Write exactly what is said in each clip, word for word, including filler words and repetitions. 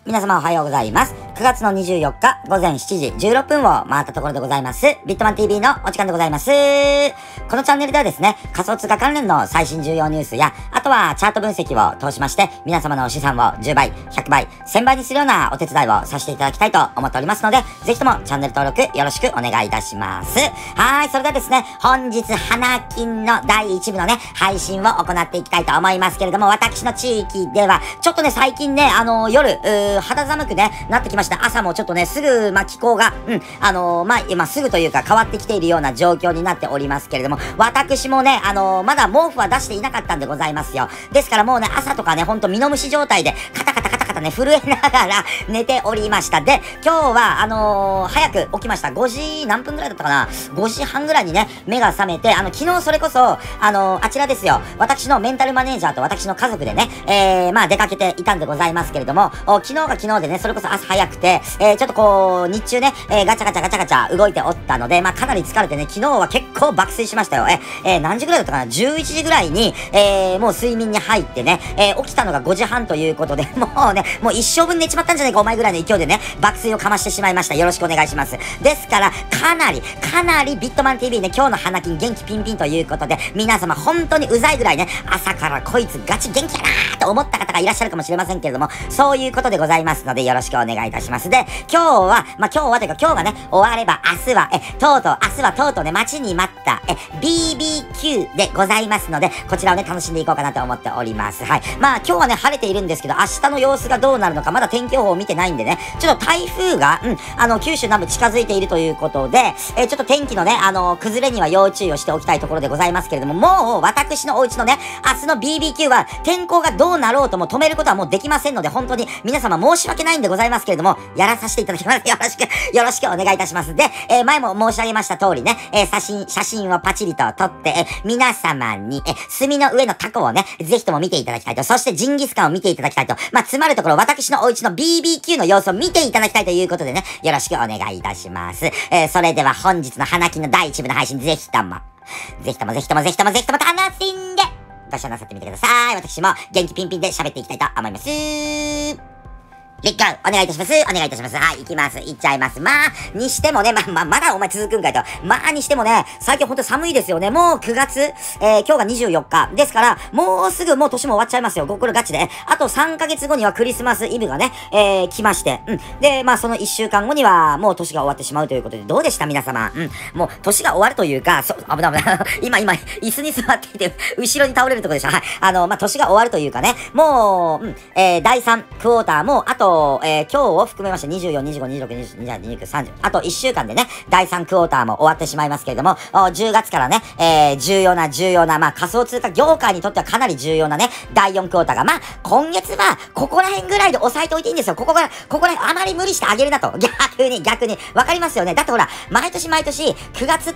皆様おはようございます。くがつのにじゅうよっか午前しちじじゅうろっぷんを回ったところでございます。ビットマン ティーブイ のお時間でございます。このチャンネルではですね、仮想通貨関連の最新重要ニュースや、あとはチャート分析を通しまして、皆様の資産をじゅうばい、ひゃくばい、せんばいにするようなお手伝いをさせていただきたいと思っておりますので、ぜひともチャンネル登録よろしくお願いいたします。はい、それではですね、本日花金のだいいちぶのね、配信を行っていきたいと思いますけれども、私の地域では、ちょっとね、最近ね、あの、夜、うー肌寒くね、なってきました。朝もちょっとね、すぐ、まあ、気候が、うん、あのー、まあ、今すぐというか変わってきているような状況になっておりますけれども、私もね、あのー、まだ毛布は出していなかったんでございますよ。ですからもうね、朝とかね、ほんと身の虫状態で、カタカタカタカタね、震えながら寝ておりました。で、今日は、あのー、早く起きました。ごじ何分ぐらいだったかな ?ごじはんぐらいにね、目が覚めて、あの、昨日それこそ、あのー、あちらですよ、私のメンタルマネージャーと私の家族でね、えー、まあ、出かけていたんでございますけれども、昨日が昨日でね、それこそ朝早くて、えー、ちょっとこう、日中ね、えー、ガチャガチャガチャガチャ動いておったので、まあ、かなり疲れてね、昨日は結構爆睡しましたよ。え、えー、何時ぐらいだったかな ?じゅういちじぐらいに、えー、もう睡眠に入ってね、えー、起きたのがごじはんということで、もうね、もう一生分寝ちまったんじゃないか、お前ぐらいの勢いでね、爆睡をかましてしまいました。よろしくお願いします。ですから、かなり、かなりビットマン ティーブイ ね、今日の花金元気ピンピンということで、皆様本当にうざいぐらいね、朝からこいつガチ元気やなーと思った方がいらっしゃるかもしれませんけれども、そういうことでございますので、よろしくお願いいたします。で、今日は、まあ、今日はというか今日がね、終われば明日は、え、とうとう、明日はとうとうね、待ちに待った、え、ビービーキュー でございますので、こちらをね、楽しんでいこうかなと思っております。はい。まあ、今日はね、晴れているんですけど、明日の様子がどうなるのか、まだ天気予報を見てないんでね、ちょっと台風が、うん、あの、九州南部近づいているということで、え、ちょっと天気のね、あの、崩れには要注意をしておきたいところでございますけれども、もう、私のお家のね、明日の ビービーキュー は、天候がどうなろうとも止めることはもうできませんので、本当に皆様申し訳ないんでございますけれども、やらさせていただきます。よろしく、よろしくお願いいたします。で、えー、前も申し上げました通りね、えー、写真、写真をパチリと撮って、えー、皆様に、えー、墨の上のタコをね、ぜひとも見ていただきたいと、そしてジンギスカンを見ていただきたいと、まあ、つまるところ、私のお家の ビービーキュー の様子を見ていただきたいということでね、よろしくお願いいたします。えー、それでは本日の花金のだいいちぶの配信、ぜひとも、ぜひともぜひともぜひともぜひとも楽しんで、ご視聴なさってみてください。私も元気ピンピンで喋っていきたいと思います。レッカーお願いいたします。お願いいたします。はい、行きます。行っちゃいます。まあ、にしてもね、ま、ま、まだお前続くんかいと。まあ、にしてもね、最近ほんと寒いですよね。もうくがつ、えー、今日がにじゅうよっか。ですから、もうすぐもう年も終わっちゃいますよ。これガチで。あとさんかげつごにはクリスマスイブがね、えー、来まして。うん。で、まあ、そのいっしゅうかんごには、もう年が終わってしまうということで、どうでした皆様。うん。もう、年が終わるというか、そ、危ない危ない。今、今、椅子に座っていて、後ろに倒れるところでした。はい。あの、まあ、年が終わるというかね、もう、うん、えー、だいさんクォーターも、あと、えー、今日を含めましてにじゅうよん、にじゅうご、にじゅうろく、にじゅうなな、にじゅうきゅう、さんじゅう、あといっしゅうかんでね、だいさんクォーターも終わってしまいますけれども、じゅうがつからね、えー、重要な重要な、まあ仮想通貨業界にとってはかなり重要なね、だいよんクォーターが、まあ今月はここら辺ぐらいで抑えておいていいんですよ。ここが、ここら辺あまり無理してあげるなと。逆に、逆に。わかりますよね。だってほら、毎年毎年くがつって、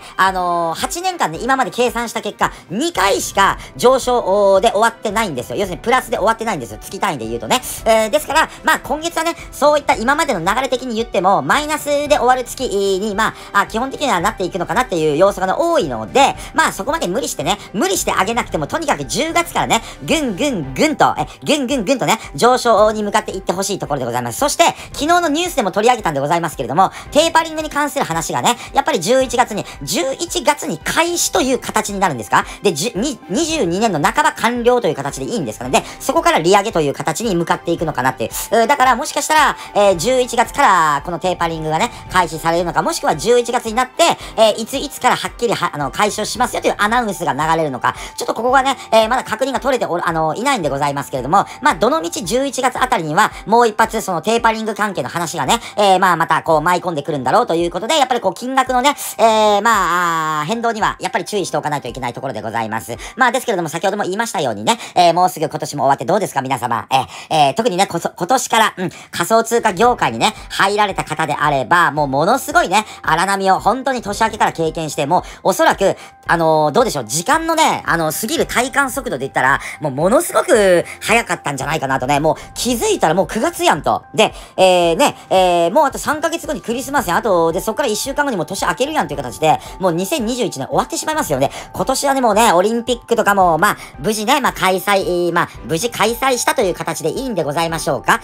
あのー、はちねんかんで今まで計算した結果、にかいしか上昇で終わってないんですよ。要するにプラスで終わってないんですよ。月単位で言うとね。えー、ですから、まあ今月はね、そういった今までの流れ的に言っても、マイナスで終わる月に、まあ、あ基本的にはなっていくのかなっていう要素が多いので、まあそこまで無理してね、無理してあげなくても、とにかくじゅうがつからね、ぐんぐんぐんと、え、ぐんぐんぐんとね、上昇に向かっていってほしいところでございます。そして、昨日のニュースでも取り上げたんでございますけれども、テーパリングに関する話がね、やっぱりじゅういちがつに、じゅういちがつに開始という形になるんですか？で、にじゅうにねんの半ば完了という形でいいんですかね。で、そこから利上げという形に向かっていくのかなっていう。だからもしかしたら、えー、じゅういちがつからこのテーパリングがね、開始されるのか、もしくはじゅういちがつになって、えー、いついつからはっきりは、あの、開始をしますよというアナウンスが流れるのか、ちょっとここがね、えー、まだ確認が取れておる、あの、いないんでございますけれども、まあ、どのみちじゅういちがつあたりには、もう一発そのテーパリング関係の話がね、えー、まあ、またこう舞い込んでくるんだろうということで、やっぱりこう金額のね、えー、まあ、変動にはやっぱり注意しておかないといけないところでございます。まあ、ですけれども先ほども言いましたようにね、えー、もうすぐ今年も終わってどうですか皆様。えー、えー、特にね、こそ、今年から、うん、仮想通貨業界にね、入られた方であれば、もうものすごいね、荒波を本当に年明けから経験して、もうおそらく、あのー、どうでしょう、時間のね、あの、過ぎる体感速度で言ったら、もうものすごく早かったんじゃないかなとね、もう気づいたらもうくがつやんと。で、えー、ね、えー、もうあとさんかげつごにクリスマスやん、あと、で、そっからいっしゅうかんごにもう年明けるやんという形で、もうにせんにじゅういちねん終わってしまいますよね。今年はね、もうね、オリンピックとかも、まあ、無事ね、まあ、開催、まあ、無事開催したという形でいいんでございましょうか。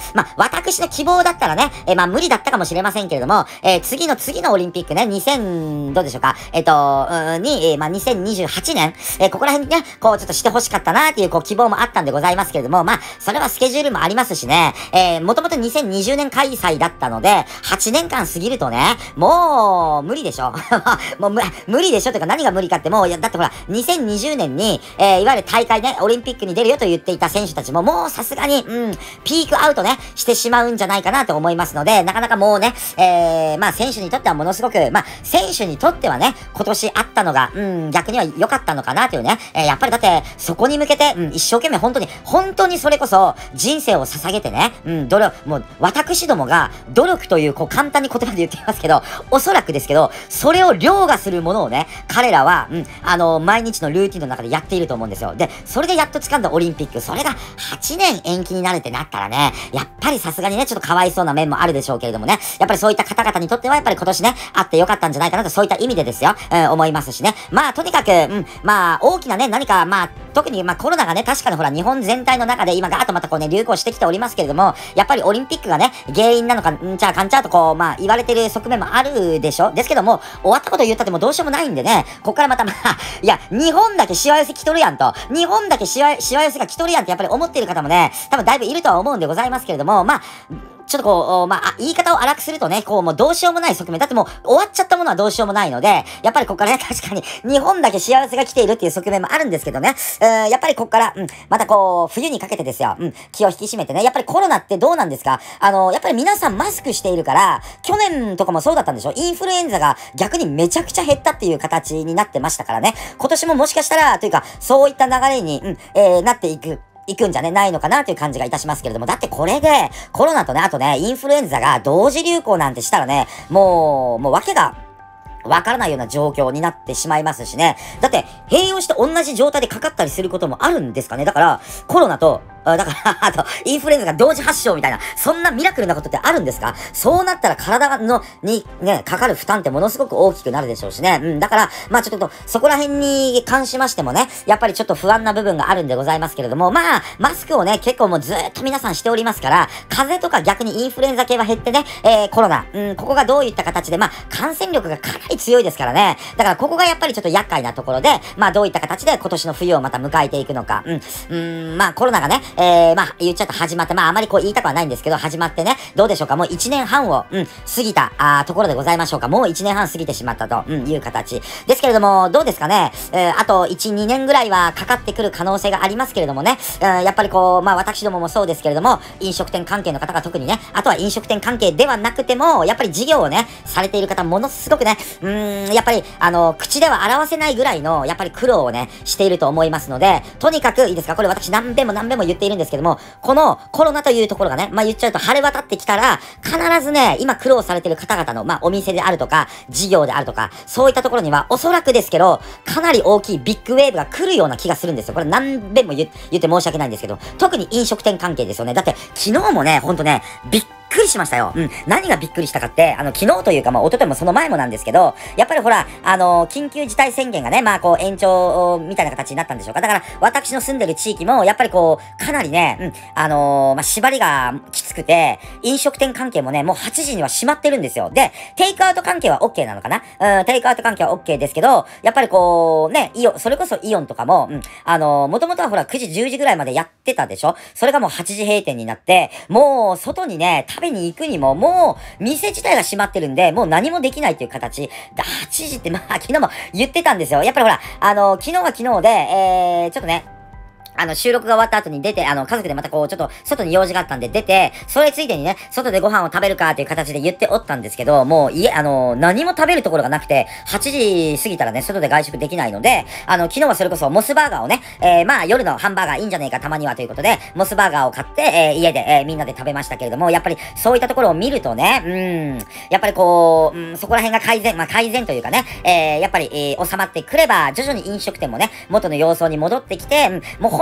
まあ、私の希望だったらね、えー、まあ、無理だったかもしれませんけれども、えー、次の次のオリンピックね、にせん、どうでしょうか、えっ、と、うん、に、えー、まあ、にせんにじゅうはちねん、えー、ここら辺にね、こう、ちょっとして欲しかったなっていう、こう、希望もあったんでございますけれども、まあ、それはスケジュールもありますしね、えー、もともとにせんにじゅうねん開催だったので、はちねんかん過ぎるとね、もう、無理でしょ。もう無、無理でしょというか何が無理かってもう、いや、だってほら、にせんにじゅうねんに、えー、いわゆる大会ね、オリンピックに出るよと言っていた選手たちも、もうさすがに、うん、ピークアウトね、してしまうんじゃないかなと思いますので、なかなかもうね、えー、まあ選手にとってはものすごく、まあ選手にとってはね、今年あったのが、うん、逆には良かったのかなというね、えー、やっぱりだって、そこに向けて、うん、一生懸命本当に、本当にそれこそ、人生を捧げてね、うん、努力、もう、私どもが、努力という、こう、簡単に言葉で言っていますけど、おそらくですけど、それを凌駕するものをね、彼らは、うん、あの、毎日のルーティンの中でやっていると思うんですよ。で、それでやっと掴んだオリンピック、それがはちねん延期になるってなったらね、やっぱりさすがにね、ちょっとかわいそうな面もあるでしょうけれどもね、やっぱりそういった方々にとっては、やっぱり今年ね、あってよかったんじゃないかなと、そういった意味でですよ、うん、思いますしね。まあ、とにかく、うん、まあ、大きなね、何か、まあ、特に、まあ、コロナがね、確かにほら、日本全体の中で今ガーッとまたこうね、流行してきておりますけれども、やっぱりオリンピックがね、原因なのか、んちゃかんちゃとこう、まあ、言われてる側面もあるでしょ。ですけども、終わったこと言ったってもどうしようもないんでね、こっからまたまあ、いや、日本だけしわ寄せ来とるやんと、日本だけしわ、しわ寄せが来とるやんってやっぱり思っている方もね、多分だいぶいるとは思うんでございますけれども、まあ、ちょっとこう、まあ、言い方を荒くするとね、こう、もうどうしようもない側面。だってもう、終わっちゃったものはどうしようもないので、やっぱりここからね、確かに、日本だけ幸せが来ているっていう側面もあるんですけどね、うーん、やっぱりここから、うん、またこう、冬にかけてですよ、うん、気を引き締めてね、やっぱりコロナってどうなんですか？あの、やっぱり皆さんマスクしているから、去年とかもそうだったんでしょ？インフルエンザが逆にめちゃくちゃ減ったっていう形になってましたからね、今年ももしかしたら、というか、そういった流れに、うん、えー、なっていく。行くんじゃねないのかなという感じがいたしますけれども、だってこれで、コロナとね、あとね、インフルエンザが同時流行なんてしたらね、もう、もう訳が、わからないような状況になってしまいますしね。だって、併用して同じ状態でかかったりすることもあるんですかね。だから、コロナと、あだから、あと、インフルエンザが同時発症みたいな、そんなミラクルなことってあるんですか？そうなったら体の、に、ね、かかる負担ってものすごく大きくなるでしょうしね。うん、だから、まあちょっと、そこら辺に関しましてもね、やっぱりちょっと不安な部分があるんでございますけれども、まあ、マスクをね、結構もうずーっと皆さんしておりますから、風邪とか逆にインフルエンザ系は減ってね、えー、コロナ、うん、ここがどういった形で、まあ、感染力がかなり強いですからね。だから、ここがやっぱりちょっと厄介なところで、まあ、どういった形で今年の冬をまた迎えていくのか、うん、うん、まあ、コロナがね、えー、まあ、言っちゃった始まって、まあ、あまりこう言いたくはないんですけど、始まってね、どうでしょうか、もういちねんはんを、うん、過ぎた、あところでございましょうか。もういちねんはん過ぎてしまったと、うん、いう形。ですけれども、どうですかね、えー、あといち、にねんぐらいはかかってくる可能性がありますけれどもね、うん、やっぱりこう、まあ、私どももそうですけれども、飲食店関係の方が特にね、あとは飲食店関係ではなくても、やっぱり事業をね、されている方、ものすごくね、うーん、やっぱり、あの、口では表せないぐらいの、やっぱり苦労をね、していると思いますので、とにかく、いいですか、これ私何遍も何遍も言っているんですけども、このコロナというところがね、まあ、言っちゃうと晴れ渡ってきたら、必ずね、今苦労されている方々の、まあ、お店であるとか、事業であるとか、そういったところには、おそらくですけど、かなり大きいビッグウェーブが来るような気がするんですよ。これ何遍も言言って申し訳ないんですけど、特に飲食店関係ですよね。だって、昨日もね、ほんとね、びっびっくりしましたよ。うん。何がびっくりしたかって、あの、昨日というか、まあ、一昨日もその前もなんですけど、やっぱりほら、あの、緊急事態宣言がね、まあ、こう、延長みたいな形になったんでしょうか。だから、私の住んでる地域も、やっぱりこう、かなりね、うん、あのー、まあ、縛りがきつくて、飲食店関係もね、もうはちじには閉まってるんですよ。で、テイクアウト関係は OK なのかな？うん、テイクアウト関係は OK ですけど、やっぱりこう、ね、イオン、それこそイオンとかも、うん、あのー、もともとはほら、くじ、じゅうじぐらいまでやってたでしょ？それがもうはちじ閉店になって、もう、外にね、食べに行くにも、もう、店自体が閉まってるんで、もう何もできないっていう形。はちじって、まあ、昨日も言ってたんですよ。やっぱりほら、あの、昨日は昨日で、えー、ちょっとね、あの、収録が終わった後に出て、あの、家族でまたこう、ちょっと、外に用事があったんで出て、それついでにね、外でご飯を食べるかっていう形で言っておったんですけど、もう、家、あの、何も食べるところがなくて、はちじ過ぎたらね、外で外食できないので、あの、昨日はそれこそ、モスバーガーをね、えー、まあ、夜のハンバーガーいいんじゃねえか、たまにはということで、モスバーガーを買って、えー、家で、えー、みんなで食べましたけれども、やっぱり、そういったところを見るとね、うん、やっぱりこう、うん、そこら辺が改善、まあ、改善というかね、えー、やっぱり、えー、収まってくれば、徐々に飲食店もね、元の様相に戻ってきて、うん、もう本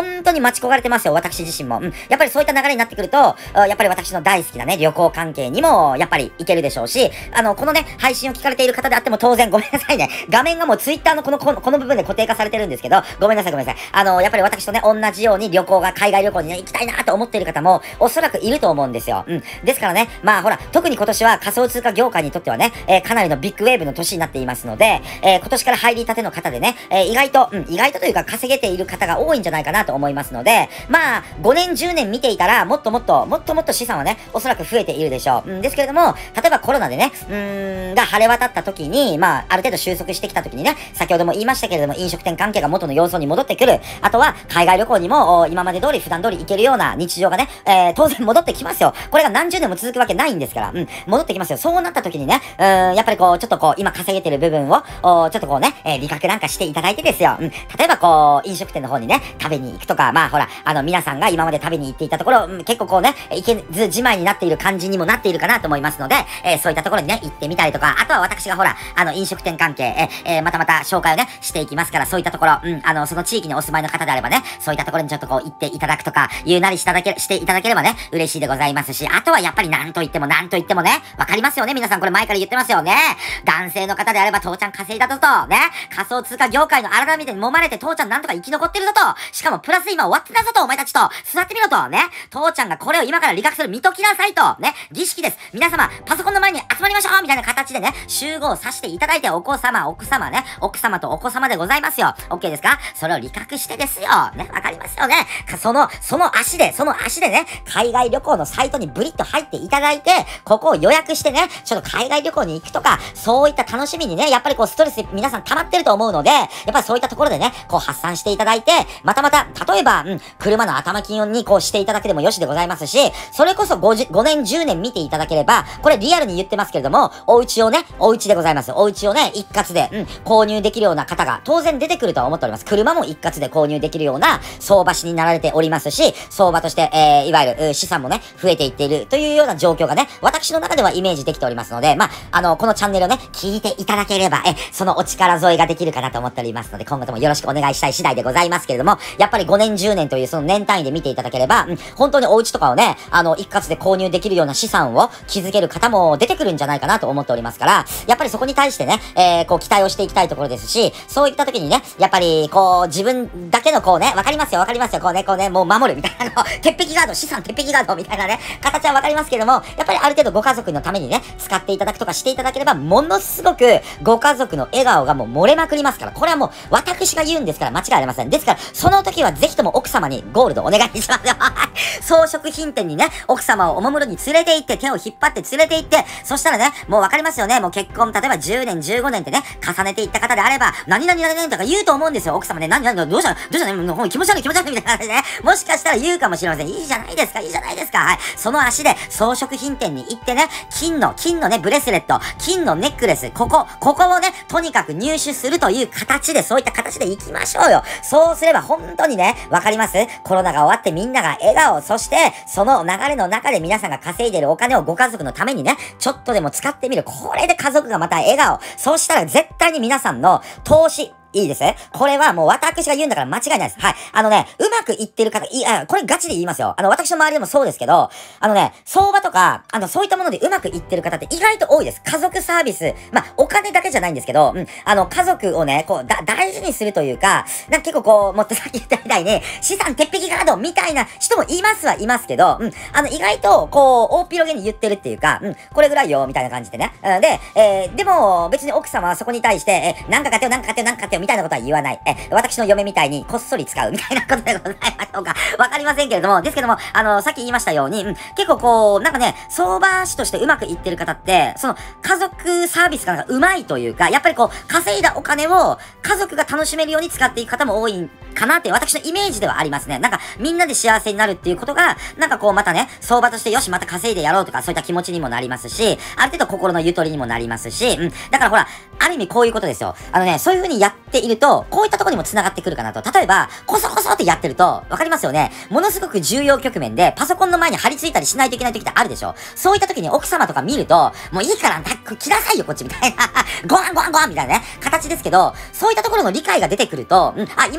本当に待ち焦がれてますよ、私自身も。うん。やっぱりそういった流れになってくると、やっぱり私の大好きなね、旅行関係にも、やっぱりいけるでしょうし、あの、このね、配信を聞かれている方であっても当然ごめんなさいね。画面がもうツイッターのこの、この、この部分で固定化されてるんですけど、ごめんなさいごめんなさい。あの、やっぱり私とね、同じように旅行が、海外旅行にね、行きたいなと思っている方も、おそらくいると思うんですよ。うん。ですからね、まあほら、特に今年は仮想通貨業界にとってはね、えー、かなりのビッグウェーブの年になっていますので、えー、今年から入りたての方でね、えー、意外と、うん、意外とというか稼げている方が多いんじゃないかなと思いますので、まあ、ごねんじゅうねん見ていたら、もっともっと、もっともっと資産はね、おそらく増えているでしょう。うん、ですけれども、例えばコロナでね、うーん、が晴れ渡った時に、まあ、ある程度収束してきた時にね、先ほども言いましたけれども、飲食店関係が元の様相に戻ってくる。あとは、海外旅行にも、今まで通り、普段通り行けるような日常がね、えー、当然戻ってきますよ。これが何十年も続くわけないんですから、うん、戻ってきますよ。そうなった時にね、うーん、やっぱりこう、ちょっとこう、今稼げてる部分を、おちょっとこうね、えー、利確なんかしていただいてですよ。うん、例えばこう、飲食店の方にね、食べに行くとか、まあほら、あの、皆さんが今まで食べに行っていたところ、うん、結構こうね、行けずじまいになっている感じにもなっているかなと思いますので、えー、そういったところにね、行ってみたりとか、あとは私がほら、あの、飲食店関係、ええー、またまた紹介をね、していきますから、そういったところ、うん、あの、その地域にお住まいの方であればね、そういったところにちょっとこう、行っていただくとか、言うなりしただけ、していただければね、嬉しいでございますし、あとはやっぱりなんと言ってもなんと言ってもね、わかりますよね、皆さんこれ前から言ってますよね。男性の方であれば、父ちゃん稼いだぞと、ね、仮想通貨業界の荒波で揉まれて父ちゃんなんとか生き残ってるぞと、しかもプラス今終わってたぞと、お前たちと、座ってみろと、ね、父ちゃんがこれを今から理覚する見ときなさいと、ね、儀式です。皆様、パソコンの前に集まりましょうみたいな形でね、集合させていただいて、お子様、奥様ね、奥様とお子様でございますよ。OK ですか？それを理覚してですよ。ね、わかりますよね。その、その足で、その足でね、海外旅行のサイトにブリッと入っていただいて、ここを予約してね、ちょっと海外旅行に行くとか、そういった楽しみにね、やっぱりこうストレス皆さん溜まってると思うので、やっぱりそういったところでね、こう発散していただいて、またまた、例えば、うん、車の頭金にこうしていただけでもよしでございますし、それこそ 5, ごねんじゅうねん見ていただければ、これリアルに言ってますけれども、お家をね、お家でございます。お家をね、一括で、うん、購入できるような方が当然出てくるとは思っております。車も一括で購入できるような相場師になられておりますし、相場として、えー、いわゆる資産もね、増えていっているというような状況がね、私の中ではイメージできておりますので、まあ、あの、このチャンネルをね、聞いていただければ、え、そのお力添えができるかなと思っておりますので、今後ともよろしくお願いしたい次第でございますけれども、やっぱりごねんじゅうねんというその年単位で見ていただければ、うん、本当にお家とかをね、あの、一括で購入できるような資産を築ける方も出てくるんじゃないかなと思っておりますから、やっぱりそこに対してね、えー、こう期待をしていきたいところですし、そういった時にね、やっぱり、こう、自分だけのこうね、わかりますよ、わかりますよ、こうね、こうね、もう守るみたいな、こう、鉄壁ガード、資産鉄壁ガードみたいなね、形はわかりますけども、やっぱりある程度ご家族のためにね、使っていただくとかしていただければ、ものすごくご家族の笑顔がもう漏れまくりますから、これはもう私が言うんですから間違いありません。ですから、その時はぜひとも奥様にゴールドお願いしますよ。装飾品店にね、奥様をおもむろに連れて行って、手を引っ張って連れて行って、そしたらね、もうわかりますよね、もう結婚、例えばじゅうねん、じゅうごねんってね、重ねていった方であれば、何々何々とか言うと思うんですよ。奥様ね、何々、どうしたのどうしたのもう気持ち悪い気持ち悪いみたいな感じでね、もしかしたら言うかもしれません。いいじゃないですか、いいじゃないですか。はい。その足で装飾品店に行ってね、金の、金のね、ブレスレット、金のネックレス、ここ、ここをね、とにかく入手するという形で、そういった形で行きましょうよ。そうすれば本当にね、わかります？コロナが終わってみんなが笑顔、そして、その流れの中で皆さんが稼いでいるお金をご家族のためにね、ちょっとでも使ってみる。これで家族がまた笑顔。そうしたら絶対に皆さんの投資、いいですね。これはもう私が言うんだから間違いないです。はい。あのね、うまくいってる方、いや、これガチで言いますよ。あの、私の周りでもそうですけど、あのね、相場とか、あの、そういったものでうまくいってる方って意外と多いです。家族サービス。まあ、お金だけじゃないんですけど、うん、あの、家族をね、こう、だ、大事にするというか、なんか結構こう、もっとさっき言ったみたいに、資産鉄壁ガードみたいな人もいますはいますけど、うん、あの、意外と、こう、大広げに言ってるっていうか、うん、これぐらいよ、みたいな感じでね。うん、で、えー、でも、別に奥様はそこに対して、え、なんか買ってよ、なんか買ってよ、なんか買ってよ、みたいなことは言わない。え、私の嫁みたいにこっそり使うみたいなことでございましょうか。わかりませんけれども、ですけども、あの、さっき言いましたように、うん、結構こう、なんかね、相場師としてうまくいってる方って、その、家族サービスがうまいというか、やっぱりこう、稼いだお金を家族が楽しめるように使っていく方も多いかなっていう私のイメージではありますね。なんか、みんなで幸せになるっていうことが、なんかこう、またね、相場としてよし、また稼いでやろうとか、そういった気持ちにもなりますし、ある程度心のゆとりにもなりますし、うん、だからほら、ある意味こういうことですよ。あのね、そういう風にやっていると、こういったところにも繋がってくるかなと。例えば、こそこそってやってると、わかりますよね。ものすごく重要局面で、パソコンの前に張り付いたりしないといけない時ってあるでしょ。そういった時に奥様とか見ると、もういいから、来なさいよ、こっちみたいな。ごわんごわんごわんみたいなね、形ですけど、そういったところの理解が出てくると、うん、あ、今ものすご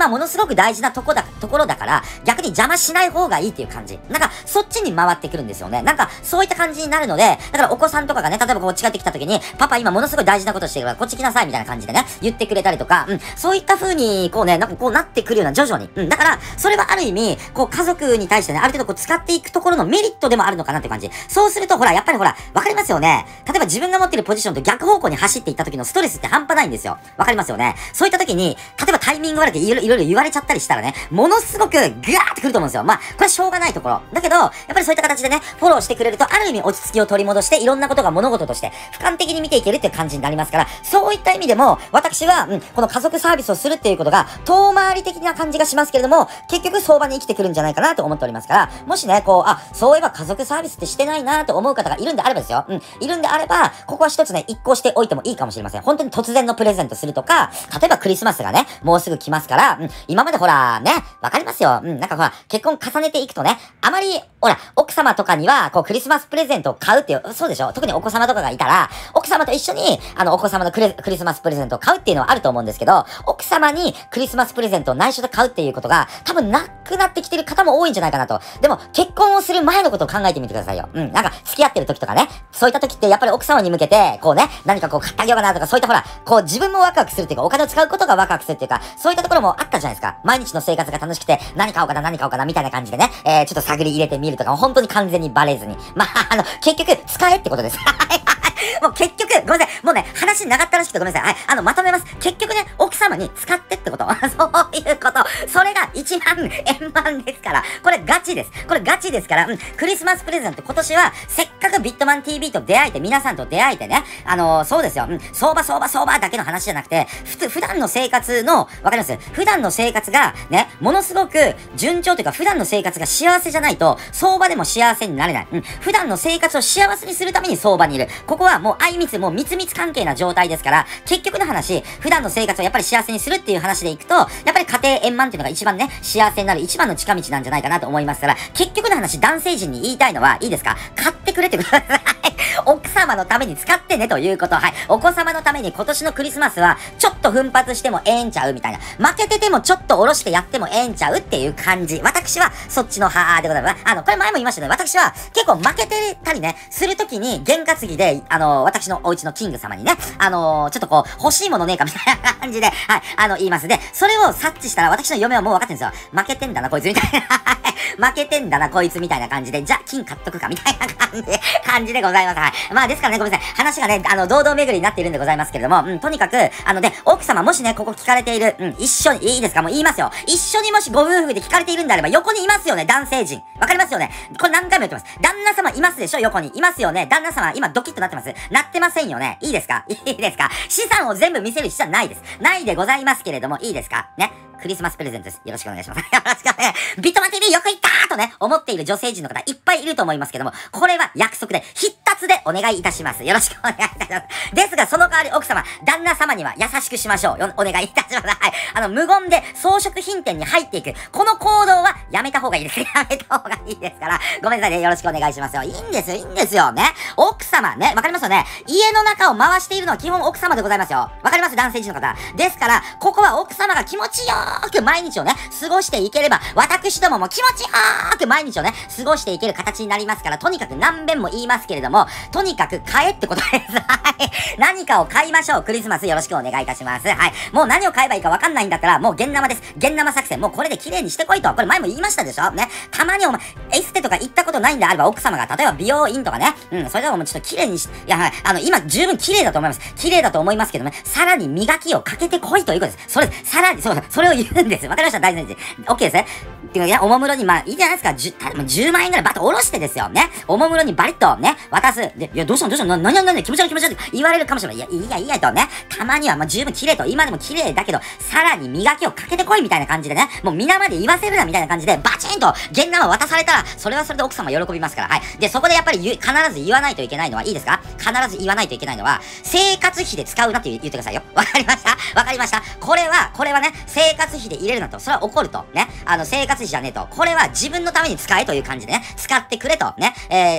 ごく大事なとこだ、ところだから、逆に邪魔しない方がいいっていう感じ。なんか、そっちに回ってくるんですよね。なんか、そういった感じになるので、だからお子さんとかがね、例えばこう近寄ってきた時に、パパ今ものすごい大事なことしてるから、こっち来なさいみたいな感じでね、言ってくれたりとか、うん、そういった風に、こうね、なんかこうなってくるような、徐々に。うん、だから、それはある意味、こう家族に対してね、ある程度こう使っていくところのメリットでもあるのかなっていう感じ。そうすると、ほら、やっぱりほら、わかりますよね。例えば自分が持ってるポジションと逆方向に走っていった時のストレスって半端ないんですよ。わかりますよね。そういった時に、例えばタイミング悪くいろいろ言われちゃったりしたらね、ものすごくガーってくると思うんですよ。まあ、これはしょうがないところ。だけど、やっぱりそういった形でね、フォローしてくれると、ある意味落ち着きを取り戻して、いろんなことが物事として、俯瞰的に見ていけるっていう感じになりますから、そういった意味でも、私は、うん、この家族サービスをするっていうことが、遠回り的な感じがしますけれども、結局相場に生きてくるんじゃないかなと思っておりますから、もしね、こう、あ、そういえば家族サービスってしてないなと思う方がいるんであればですよ。うん、いるんであれば、ここは一つね、一行しておいてもいいかもしれません。本当に突然のプレゼントするとか、例えばクリスマスがね、もうすぐ来ますから、うん、今までほら、ね、わかりますよ。うん、なんかほら、結婚重ねていくとね、あまり、ほら、奥様とかには、こう、クリスマスプレゼントを買うっていう、そうでしょ？特にお子様とかがいたら、奥様と一緒に、あの、お子様のクリ、クリスマスプレゼントを買うっていうのはあると思うんですけど、奥様にクリスマスプレゼントを内緒で買うっていうことが、多分なくなってきてる方も多いんじゃないかなと。でも、結婚をする前のことを考えてみてくださいよ。うん、なんか、付き合ってる時とかね、そういった時って、やっぱり奥様に向けて、こうね、何かこう買ってあげようかなとか、そういったほら、こう自分もワクワクするっていうか、お金を使うことがワクワクするっていうか、そういったところもあったじゃないですか。毎日の生活が楽しくて、何買おうかな、何買おうかな、みたいな感じでね、えー、ちょっと探り入れてみるとか、本当に完全にバレずに。まあ、あの、結局、使えってことです。もう結局、ごめんなさい。もうね、話長ったらしくてごめんなさい。はい、あの、まとめます。結局ね、奥様に使ってってこと。そういうこと。それが一万円満ですから。これガチです。これガチですから、うん、クリスマスプレゼント今年は、せっかくビットマン ティーブイ と出会えて、皆さんと出会えてね、あのー、そうですよ。うん、相場相場相場だけの話じゃなくて、ふつ、普段の生活の、わかります普段の生活が、ね、ものすごく順調というか、普段の生活が幸せじゃないと、相場でも幸せになれない。うん、普段の生活を幸せにするために相場にいる。ここはもう相密、もう密密関係な状態ですから、結局の話、普段の生活をやっぱり幸せにするっていう話でいくと、やっぱり家庭円満っていうのが一番ね、幸せになる一番の近道なんじゃないかなと思いますから、結局の話、男性陣に言いたいのは、いいですか？買ってくれてください。奥様のために使ってねということ。はい。お子様のために今年のクリスマスは、ちょっと奮発してもええんちゃうみたいな。負けててもちょっと下ろしてやってもええんちゃうっていう感じ。私は、そっちの派でございます。あの、これ前も言いましたね。私は、結構負けてたりね、するときに、験担ぎで、あの、私のお家のキング様にね、あの、ちょっとこう、欲しいものねえかみたいな感じで、はい、あの、言います。で、それを察知したら、私の嫁はもう分かってるんですよ。負けてんだな、こいつみたいな。負けてんだな、こいつみたいな感じで、じゃあ、金買っとくか、みたいな感じで、感じでございます。はい。まあ、ですからね、ごめんなさい。話がね、あの、堂々巡りになっているんでございますけれども、うん、とにかく、あのね、奥様、もしね、ここ聞かれている、うん、一緒に、いいですか？もう言いますよ。一緒にもしご夫婦で聞かれているんであれば、横にいますよね、男性陣。わかりますよね？これ何回も言ってます。旦那様いますでしょ？横に。いますよね？旦那様、今ドキッとなってます？なってませんよね？いいですか？いいですか？資産を全部見せる必要はないです。ないでございますけれども、いいですか？ね。クリスマスプレゼントです。よろしくお願いします。よろしくお願い。ビットマン ティーブイ よく言ったーとね、思っている女性陣の方いっぱいいると思いますけども、これは約束で、必達でお願いいたします。よろしくお願いいたします。ですが、その代わり奥様、旦那様には優しくしましょう。よ、お願いいたします。はい。あの、無言で装飾品店に入っていく、この行動はやめた方がいいです。やめた方がいいですから、ごめんなさいね。よろしくお願いしますよ。いいんですよ、いいんですよ。ね。奥様ね、わかりますよね。家の中を回しているのは基本奥様でございますよ。わかります？男性陣の方。ですから、ここは奥様が気持ちよーく毎日をね、過ごしていければ、私どもも気持ちよーく毎日をね、過ごしていける形になりますから、とにかく何遍も言いますけれども、とにかく買えってことです。はい。何かを買いましょう。クリスマスよろしくお願いいたします。はい。もう何を買えばいいかわかんないんだったら、もう現生です。現生作戦。もうこれで綺麗にしてこいと。これ前も言いましたでしょね。たまにお前、エステとか行ったことないんであれば、奥様が、例えば美容院とかね、うん、それでももうちょっと綺麗にし、いや、はい。あの、今十分綺麗だと思います。綺麗だと思いますけどね、さらに磨きをかけてこいということです。それ、さらに、そう、それを言うんです。わかりました？大事です。OK ですね。っていうか、いや、おもむろに、まあ、いいじゃないですか。じゅう、じゅうまん円ぐらいバッと下ろしてですよ。ね。おもむろにバリッとね、渡す。で、いや、どうしたのどうしたのな、なになに気持ち悪い気持ち悪いって言われるかもしれない。いや、いいや、いいやとね。たまには、まあ、十分綺麗と。今でも綺麗だけど、さらに磨きをかけてこいみたいな感じでね。もう皆まで言わせるなみたいな感じで、バチンと、現生渡されたら、それはそれで奥様喜びますから。はい。で、そこでやっぱり必ず言わないといけないのは、いいですか？必ず言わないといけないのは、生活費で使うなって言ってくださいよ。わかりましたわかりましたこれは、これはね、生活費で入れるなと。それは怒ると。ね。あの、生活費じゃねえと。これは自分のために使えという感じでね。使ってくれと。ね。えー、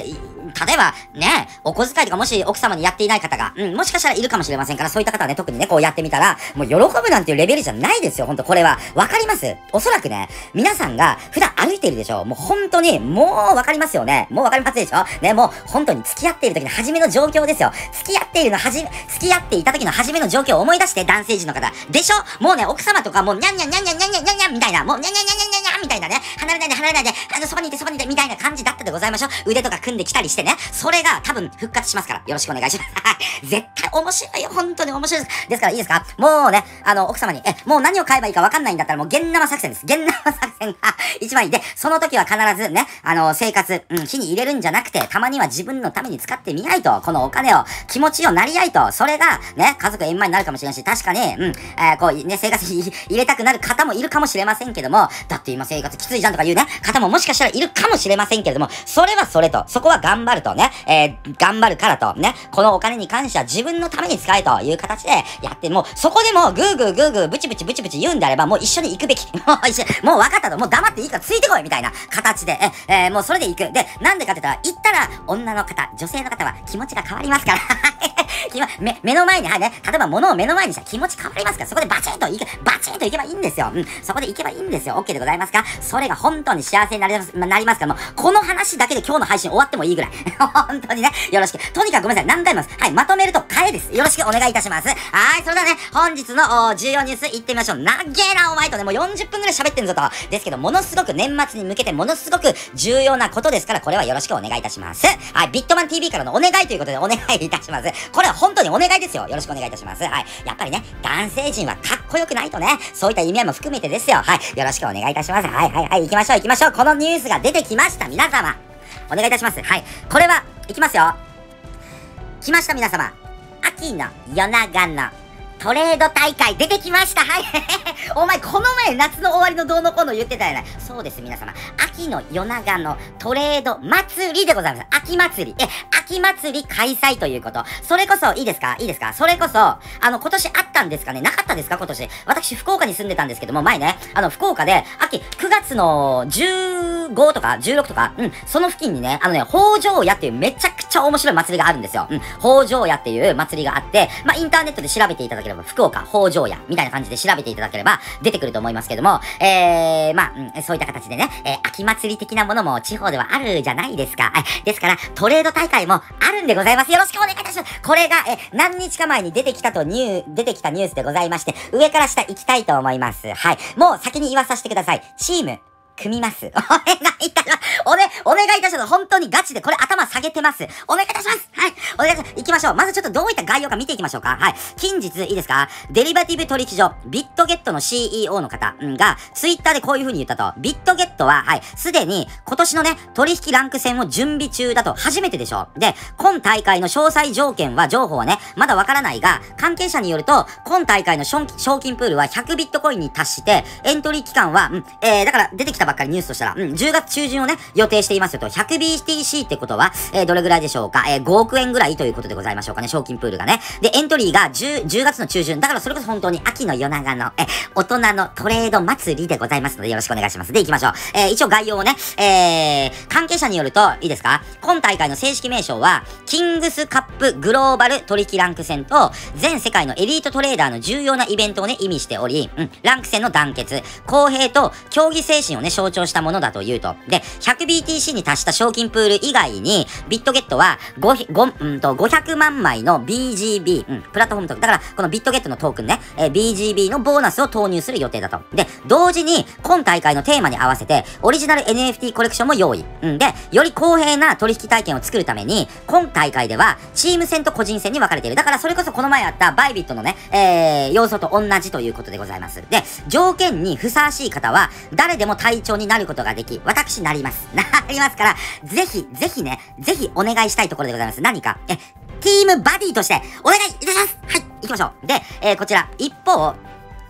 例えば、ね、お小遣いとかもし奥様にやっていない方が、うん、もしかしたらいるかもしれませんから、そういった方はね、特にね、こうやってみたら、もう喜ぶなんていうレベルじゃないですよ、ほんと、これは。わかります？おそらくね、皆さんが普段歩いているでしょ？もう本当に、もうわかりますよね。もうわかりますでしょ？ね、もう本当に付き合っている時の初めの状況ですよ。付き合っているのはじめ、付き合っていた時の初めの状況を思い出して、男性陣の方。でしょ？もうね、奥様とかもう、にゃんにゃんにゃんにゃんにゃんにゃんにゃんにゃんみたいな、もう、にゃんにゃんにゃんにゃんにゃんにゃんみたいなね、離れないで離れないで、あの、そばにいてそばにいてみたいな感じだったでございましょう。腕とか組んできたりしてね、それが多分復活しますから、よろしくお願いします。はい。絶対面白いよ、本当に面白いです。ですからいいですか？もうね、あの、奥様に、え、もう何を買えばいいか分かんないんだったらもう、現生作戦です。現生作戦が一番いい。で、その時は必ずね、あの、生活、うん、火に入れるんじゃなくて、たまには自分のために使ってみないと、このお金を、気持ちをなり合いと、それが、ね、家族円満になるかもしれんし、確かに、うん、えー、こう、ね、生活費入れたくなる方もいるかもしれませんけども、だって今生活きついじゃんとかいうね、方ももしかしたらいるかもしれませんけれども、それはそれと、そこは頑張るとね、えー、頑張るからと、ね、このお金に関しては自分のために使えという形でやって、もう、そこでもぐーぐーぐーぐーブチブチブチブチ言うんであれば、もう一緒に行くべき。もう一緒、もう分かったと、もう黙っていいからついてこいみたいな形で、え、えー、もうそれで行く。で、なんでかって言ったら、行ったら、女の方、女性の方は気持ちが変わりますから。目、目の前に、はいね、例えば物を目の前にしたら気持ち変わりますから、そこでバチンと行け、バチンと行けばいいんですよ。うん、そこで行けばいいんですよ。OK でございますか？それが本当に幸せになります、なりますから、もう、この話だけで今日の配信終わってもいいぐらい。本当にね、よろしく。とにかくごめんなさい、何回もです。はい、まとめると、替えです。よろしくお願いいたします。はい、それではね、本日の重要ニュース行ってみましょう。なっげーな、お前とね、もうよんじゅっぷんぐらい喋ってんぞと。ですけど、ものすごく年末に向けてものすごく重要なことですから、これはよろしくお願いいたします。はい、ビットマン ティービー からのお願いということでお願いいたします。これは本当にお願いですよ。よろしくお願いいたします。はい、やっぱりね、男性陣はかっこよくないとね、そういった意味合いも含めてですよ。はい、よろしくお願いいたします。はいはいはい、行きましょう行きましょう。このニュースが出てきました、皆様。お願いいたします。はい、これは、いきますよ。来ました、皆様。秋の夜長のトレード大会出てきました。はい。お前、この前、夏の終わりのどうのこうの言ってたやない。そうです、皆様。秋の夜長のトレード祭りでございます。秋祭り。え、秋祭り開催ということ。それこそ、いいですかいいですかそれこそ、あの、今年あったんですかねなかったですか今年。私、福岡に住んでたんですけども、前ね、あの、福岡で、秋、くがつのじゅうごとかじゅうろくとか、うん、その付近にね、あのね、北条屋っていうめちゃくちゃ面白い祭りがあるんですよ。うん、北条屋っていう祭りがあって、まあ、インターネットで調べていただければ、福岡、北条屋みたいな感じで調べていただければ、出てくると思いますけども、えー、まあ、うん、そういった形でね、えー、秋祭り的なものも地方ではあるじゃないですか。えですから、トレード大会もあるんでございます。よろしくお願いいたします。これが、え、何日か前に出てきたとニュー、出てきたニュースでございまして、上から下行きたいと思います。はい。もう先に言わさせてください。チーム、組みます。お願いいたします。おね、お願いいたします。本当にガチでこれ頭下げてます。お願いいたします。はい。お願いします。行きましょう。まずちょっとどういった概要か見ていきましょうか。はい。近日、いいですか？デリバティブ取引所、ビットゲットの シーイーオー の方が、ツイッターでこういう風に言ったと。ビットゲットは、はい、すでに今年のね、取引ランク戦を準備中だと。初めてでしょ。で、今大会の詳細条件は、情報はね、まだわからないが、関係者によると、今大会の賞金プールはひゃくビットコインに達して、エントリー期間は、うん、えー、だから出てきたばっかりニュースとしたら、うん、じゅうがつ中旬をね、予定していますよと。ひゃくビーティーシー ってことは、えー、どれぐらいでしょうか。えー、ごおくえんぐらいということでございましょうかね、賞金プールがね。で、エントリーが10、じゅうがつの中旬。だからそれこそ本当に秋の夜長の、え、大人のトレード祭りでございますので、よろしくお願いします。で、行きましょう。えー、一応概要をね、えー、関係者によると、いいですか？今大会の正式名称は、キングスカップグローバル取引ランク戦と、全世界のエリートトレーダーの重要なイベントをね、意味しており、うん、ランク戦の団結、公平と競技精神をね、象徴したものだというと。で、ひゃくビーティーシー に達した賞金プール以外に、ビットゲットは5、5、うんと、ごひゃくまんまいの ビージービー、うん、プラットフォームトークン。だから、このビットゲットのトークンね、えー、ビージービー のボーナスを投入する予定だと。で、同時に、今大会のテーマに合わせて、オリジナル エヌエフティー コレクションも用意。うんで、より公平な取引体験を作るために、今大会では、チーム戦と個人戦に分かれている。だから、それこそこの前あったバイビットのね、えー、要素と同じということでございます。で、条件にふさわしい方は、誰でも隊長になることができ、私なります。なりますから、ぜひ、ぜひね、ぜひお願いしたいところでございます。何か、え、ティームバディとして、お願いいたします。はい、行きましょう。で、えー、こちら、一方、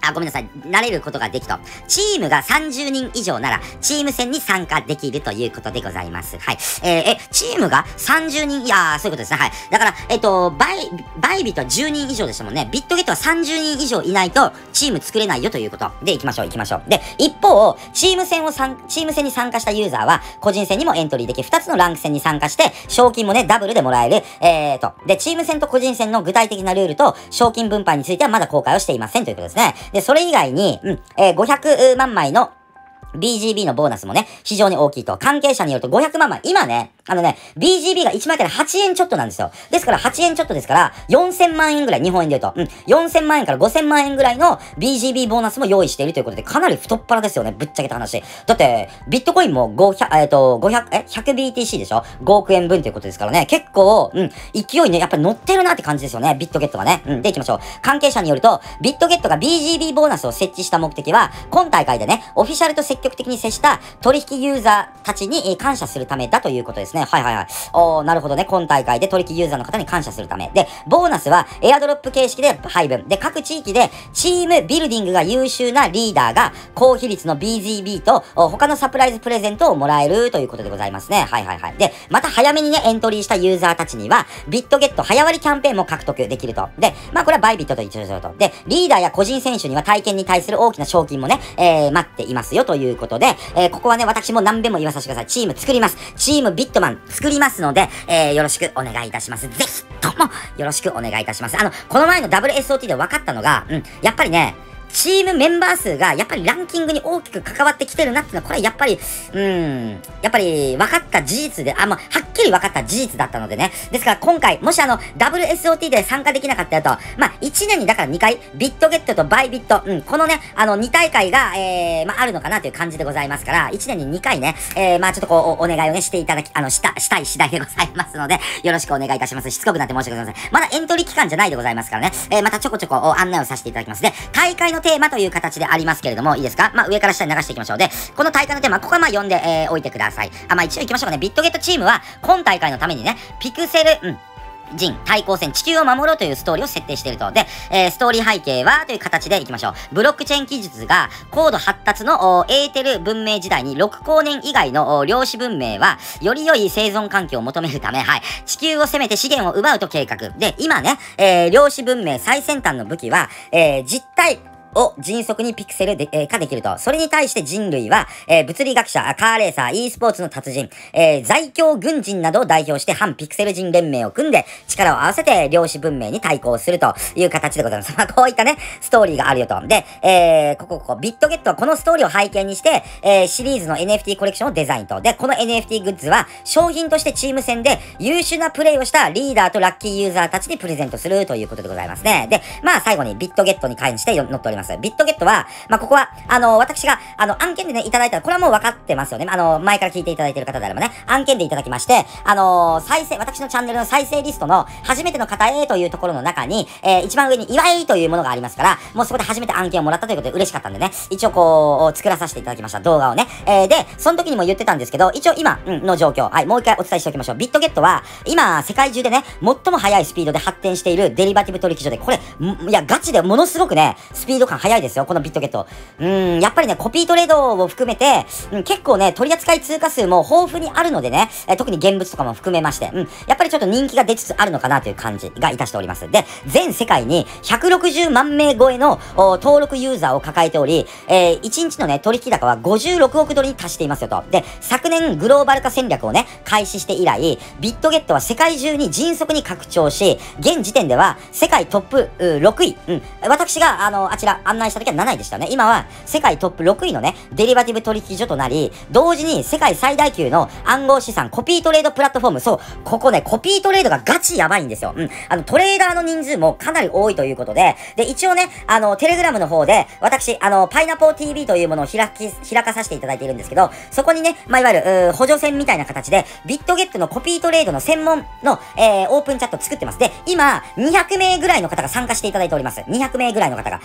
あ、ごめんなさい。慣れることができと。チームがさんじゅうにん以上なら、チーム戦に参加できるということでございます。はい。えー、え、チームがさんじゅうにん、いやー、そういうことですね。はい。だから、えっと、バイ、バイビットはじゅうにん以上でしたもんね。ビットゲットはさんじゅうにん以上いないと、チーム作れないよということ。で、行きましょう、行きましょう。で、一方、チーム戦を参、チーム戦に参加したユーザーは、個人戦にもエントリーでき、ふたつのランク戦に参加して、賞金もね、ダブルでもらえる。えーと、で、チーム戦と個人戦の具体的なルールと、賞金分配についてはまだ公開をしていませんということですね。で、それ以外に、うん、えー、ごひゃくまんまいの ビージービー のボーナスもね、非常に大きいと。関係者によるとごひゃくまんまい。今ね、あのね、ビージービー がいちまいからはちえんちょっとなんですよ。ですからはちえんちょっとですから、よんせんまんえんぐらい、日本円で言うと。うん。よんせんまんえんからごせんまんえんぐらいの ビージービー ボーナスも用意しているということで、かなり太っ腹ですよね。ぶっちゃけた話。だって、ビットコインもごひゃく、えっと、ごひゃく、え ?ひゃくビーティーシー でしょ ?ご 億円分ということですからね。結構、うん、勢いね、やっぱり乗ってるなって感じですよね。ビットゲットがね。うん。で、行きましょう。関係者によると、ビットゲットが ビージービー ボーナスを設置した目的は、今大会でね、オフィシャルと積極的に接した取引ユーザーたちに感謝するためだということですね。はいはいはい。おー、なるほどね。今大会で取引ユーザーの方に感謝するため。で、ボーナスはエアドロップ形式で配分。で、各地域でチームビルディングが優秀なリーダーが高比率の ビージービー と他のサプライズプレゼントをもらえるということでございますね。はいはいはい。で、また早めにね、エントリーしたユーザーたちには、ビットゲット早割キャンペーンも獲得できると。で、まあこれはバイビットと一緒ですよと。で、リーダーや個人選手には体験に対する大きな賞金もね、えー、待っていますよということで、えー、ここはね、私も何べも言わさせてください。チーム作ります。チームビットマン作りますので、えー、よろしくお願いいたします。ぜひともよろしくお願いいたします。あの、この前の ダブリューエスオーティー で分かったのが、うん、やっぱりね、チームメンバー数がやっぱりランキングに大きく関わってきてるなっていうのは、これやっぱり、うーん、やっぱり分かった事実で、あ、まあ、はっきり分かった事実だったのでね。ですから今回、もしあの、ダブリューエスオーティー で参加できなかったよと、まあ、いちねんにだからにかい、ビットゲットとバイビット、うん、このね、あの、に大会が、えー、まあ、あるのかなという感じでございますから、いちねんににかいね、えー、まあ、ちょっとこう、お、お願いをね、していただき、あの、した、したい次第でございますので、よろしくお願いいたします。しつこくなって申し訳ございません。まだエントリー期間じゃないでございますからね、えー、またちょこちょこ案内をさせていただきます。で、大会のテーマという形でありますけれども、いいですか？まあ、上から下に流していきましょう。で、この大会のテーマ、ここはまあ読んで、えー、おいてください。あ、まあ、一応行きましょうかね。ビットゲットチームは、今大会のためにね、ピクセル、うん、人、対抗戦、地球を守ろうというストーリーを設定していると。で、えー、ストーリー背景はという形でいきましょう。ブロックチェーン技術が高度発達のエーテル文明時代にろく光年以外の量子文明は、より良い生存環境を求めるため、はい、地球を攻めて資源を奪うと計画。で、今ね、えー、量子文明最先端の武器は、えー、実体、を迅速にピクセルで、えー、化できると。それに対して人類は、えー、物理学者、カーレーサー、e スポーツの達人、えー、在京軍人などを代表して反ピクセル人連盟を組んで力を合わせて量子文明に対抗するという形でございます。まあ、こういったね、ストーリーがあるよと。で、えー、ここ、ここ、ビットゲットはこのストーリーを背景にして、えー、シリーズの エヌエフティー コレクションをデザインと。で、この エヌエフティー グッズは商品としてチーム戦で優秀なプレイをしたリーダーとラッキーユーザーたちにプレゼントするということでございますね。で、まあ、最後にビットゲットに関して載っております。ビットゲットは、まあ、ここは、あの、私が、あの、案件でね、いただいたら、これはもう分かってますよね。あの、前から聞いていただいている方であればね、案件でいただきまして、あの、再生、私のチャンネルの再生リストの、初めての方へというところの中に、えー、一番上に、祝いというものがありますから、もうそこで初めて案件をもらったということで嬉しかったんでね、一応こう、作らさせていただきました、動画をね。えー、で、その時にも言ってたんですけど、一応今、うん、の状況、はい、もう一回お伝えしておきましょう。ビットゲットは、今、世界中でね、最も速いスピードで発展しているデリバティブ取引所で、これ、いや、ガチでものすごくね、スピード感速いですよ、このビットゲット。うーん、やっぱりね、コピートレードを含めて、うん、結構ね、取扱い通貨数も豊富にあるのでね、えー、特に現物とかも含めまして、うん、やっぱりちょっと人気が出つつあるのかなという感じがいたしております。で、全世界にひゃくろくじゅうまんめい超えの登録ユーザーを抱えており、えー、いちにちのね、取引高はごじゅうろくおくドルに達していますよと。で、昨年グローバル化戦略をね、開始して以来、ビットゲットは世界中に迅速に拡張し、現時点では世界トップろくい、うん、私があの、あちら案内した時はなないでしたね。今は世界トップろくいのね、デリバティブ取引所となり、同時に世界最大級の暗号資産コピートレードプラットフォーム、そう、ここね、コピートレードがガチやばいんですよ。うん。あの、トレーダーの人数もかなり多いということで、で、一応ね、あの、テレグラムの方で、私、あの、パイナポー ティーブイ というものを開き、開かさせていただいているんですけど、そこにね、まあ、いわゆる、補助線みたいな形で、ビットゲットのコピートレードの専門の、えー、オープンチャット作ってます。で、今、にひゃくめいぐらいの方が参加していただいております。にひゃくめいぐらいの方が。だから、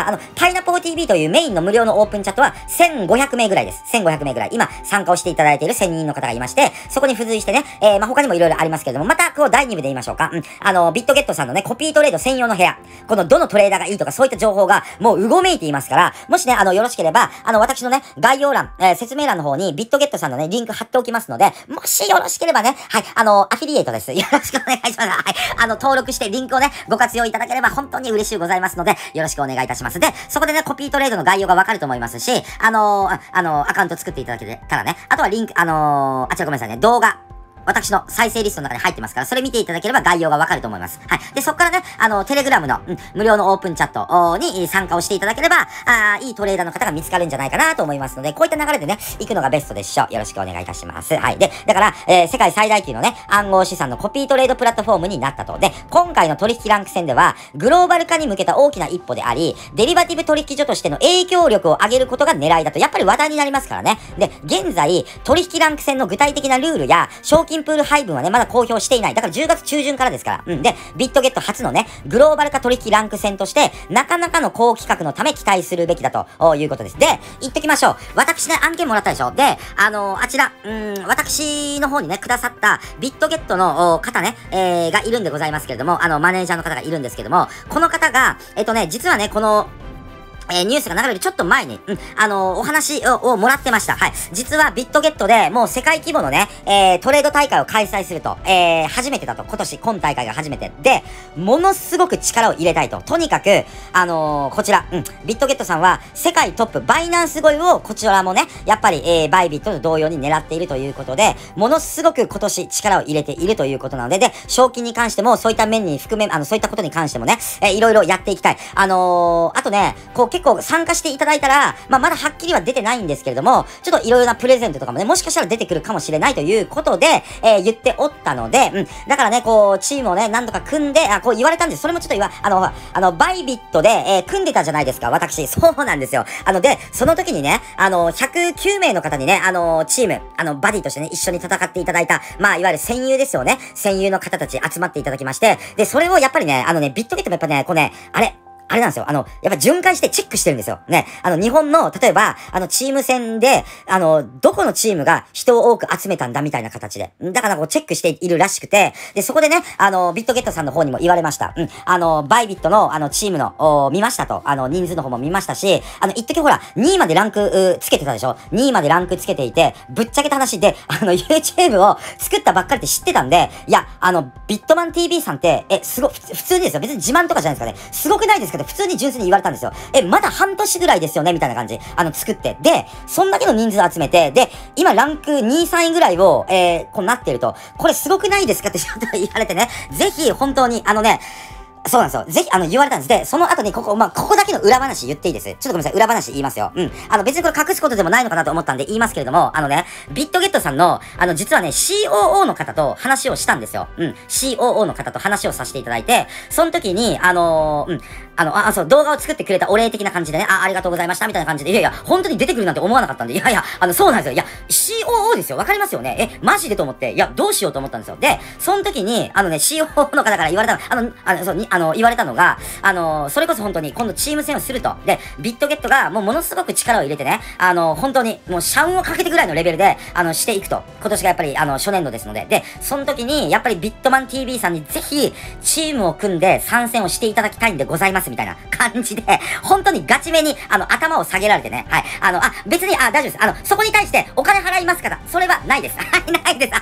ら、あの、パイナポー ティービー というメインの無料のオープンチャットはせんごひゃくめいぐらいです。せんごひゃくめいぐらい。今、参加をしていただいているせんにんの方がいまして、そこに付随してね、えー、まあ、他にもいろいろありますけれども、また、こう、だいに部で言いましょうか。うん。あの、ビットゲットさんのね、コピートレード専用の部屋。この、どのトレーダーがいいとか、そういった情報が、もう、うごめいていますから、もしね、あの、よろしければ、あの、私のね、概要欄、えー、説明欄の方に、ビットゲットさんのね、リンク貼っておきますので、もしよろしければね、はい、あの、アフィリエイトです。よろしくお願いします。はい、あの、登録して、リンクをね、ご活用いただければ、本当に嬉しいございますので、よろしくお願いいたします。で、そこでね、コピートレードの概要がわかると思いますし、あのー、あのー、アカウント作っていただけたらね、あとはリンク、あのー、あ、違うごめんなさいね、動画、私の再生リストの中に入ってますから、それ見ていただければ概要がわかると思います。はい。で、そこからね、あの、テレグラムの、うん、無料のオープンチャットに参加をしていただければ、あいいトレーダーの方が見つかるんじゃないかなと思いますので、こういった流れでね、行くのがベストでしょう。よろしくお願いいたします。はい。で、だから、えー、世界最大級のね、暗号資産のコピートレードプラットフォームになったと。で、今回の取引ランク戦では、グローバル化に向けた大きな一歩であり、デリバティブ取引所としての影響力を上げることが狙いだと、やっぱり話題になりますからね。で、現在、取引ランク戦の具体的なルールや、賞金プール配分はね、まだ公表していない。だからじゅうがつちゅうじゅんからですから。うん。で、ビットゲット初のね、グローバル化取引ランク戦として、なかなかの高企画のため期待するべきだということです。で、言っときましょう。私ね、案件もらったでしょ。で、あのー、あちら、うーん、私の方にね、くださったビットゲットの方ね、えー、がいるんでございますけれども、あの、マネージャーの方がいるんですけれども、この方が、えっとね、実はね、この、えー、ニュースが流れるちょっと前に、うん、あのー、お話を、をもらってました。はい。実はビットゲットでもう世界規模のね、えー、トレード大会を開催すると、えー、初めてだと。今年、今大会が初めて。で、ものすごく力を入れたいと。とにかく、あのー、こちら、うん、ビットゲットさんは世界トップ、バイナンス超えをこちらもね、やっぱり、えー、バイビットと同様に狙っているということで、ものすごく今年力を入れているということなので、で、賞金に関しても、そういった面に含め、あの、そういったことに関してもね、えー、いろいろやっていきたい。あのー、あとね、こう、結構参加していただいたら、まあ、まだはっきりは出てないんですけれども、ちょっといろいろなプレゼントとかもね、もしかしたら出てくるかもしれないということで、えー、言っておったので、うん。だからね、こう、チームをね、何とか組んで、あ、こう言われたんです。それもちょっと言わ、あの、あの、バイビットで、えー、組んでたじゃないですか、私。そうなんですよ。あの、で、その時にね、あの、ひゃくきゅうめいの方にね、あの、チーム、あの、バディとしてね、一緒に戦っていただいた、まあ、いわゆる戦友ですよね。戦友の方たち集まっていただきまして、で、それをやっぱりね、あのね、ビットゲットもやっぱね、こうね、あれ、あれなんですよ。あの、やっぱ巡回してチェックしてるんですよ。ね。あの、日本の、例えば、あの、チーム戦で、あの、どこのチームが人を多く集めたんだみたいな形で。だからこう、チェックしているらしくて、で、そこでね、あの、ビットゲットさんの方にも言われました。うん。あの、バイビットの、あの、チームの、お見ましたと。あの、人数の方も見ましたし、あの、一時ほら、にいまでランク、つけてたでしょ ?に 位までランクつけていて、ぶっちゃけた話で、あの、YouTube を作ったばっかりって知ってたんで、いや、あの、ビットマン ティービー さんって、え、すご、普通にですよ。別に自慢とかじゃないですかね。すごくないですか普通に純粋に言われたんですよ。え、まだ半年ぐらいですよねみたいな感じ。あの、作って。で、そんだけの人数集めて、で、今ランクに、さんいぐらいを、えー、こうなってると、これすごくないですかってちょっと言われてね。ぜひ、本当に、あのね、そうなんですよ。ぜひ、あの、言われたんです。で、その後に、ここ、まあ、ここだけの裏話言っていいです。ちょっとごめんなさい。裏話言いますよ。うん。あの、別にこれ隠すことでもないのかなと思ったんで言いますけれども、あのね、ビットゲットさんの、あの、実はね、シーオーオー の方と話をしたんですよ。うん。シーオーオー の方と話をさせていただいて、その時に、あのー、うん。あの、あ、そう、動画を作ってくれたお礼的な感じでね、あ、ありがとうございました、みたいな感じで、いやいや、本当に出てくるなんて思わなかったんで、いやいや、あの、そうなんですよ。いや、シーオーオー ですよ。わかりますよね。え、マジでと思って、いや、どうしようと思ったんですよ。で、その時に、あのね、シーオーオー の方から言われたの、あの、あの、そう、に、あの、言われたのが、あの、それこそ本当に今度チーム戦をすると。で、ビットゲットがもうものすごく力を入れてね、あの、本当にもう社運をかけてぐらいのレベルで、あの、していくと。今年がやっぱり、あの、初年度ですので。で、その時に、やっぱりビットマン ティービー さんにぜひ、チームを組んで参戦をしていただきたいんでございます、みたいな感じで、本当にガチめに、あの、頭を下げられてね、はい。あの、あ、別に、あ、大丈夫です。あの、そこに対してお金払いますから、それはないです。はい、ないです。はい。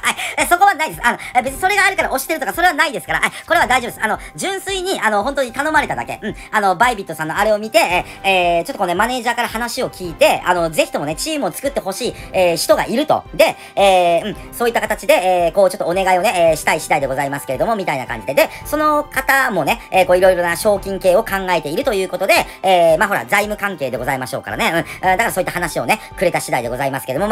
そこはないです。あの、別にそれがあるから押してるとか、それはないですから、はい。これは大丈夫です。あの、純粋に、あの、本当に頼まれただけ。うん。あの、バイビットさんのあれを見て、えー、ちょっとこうね、マネージャーから話を聞いて、あの、ぜひともね、チームを作ってほしい、えー、人がいると。で、えー、うん、そういった形で、えー、こう、ちょっとお願いをね、えー、したい次第でございますけれども、みたいな感じで。で、その方もね、えー、こう、いろいろな賞金系を考えているということで、えー、まあ、ほら、財務関係でございましょうからね。うん。だからそういった話をね、くれた次第でございますけれども、まあ、そういったところで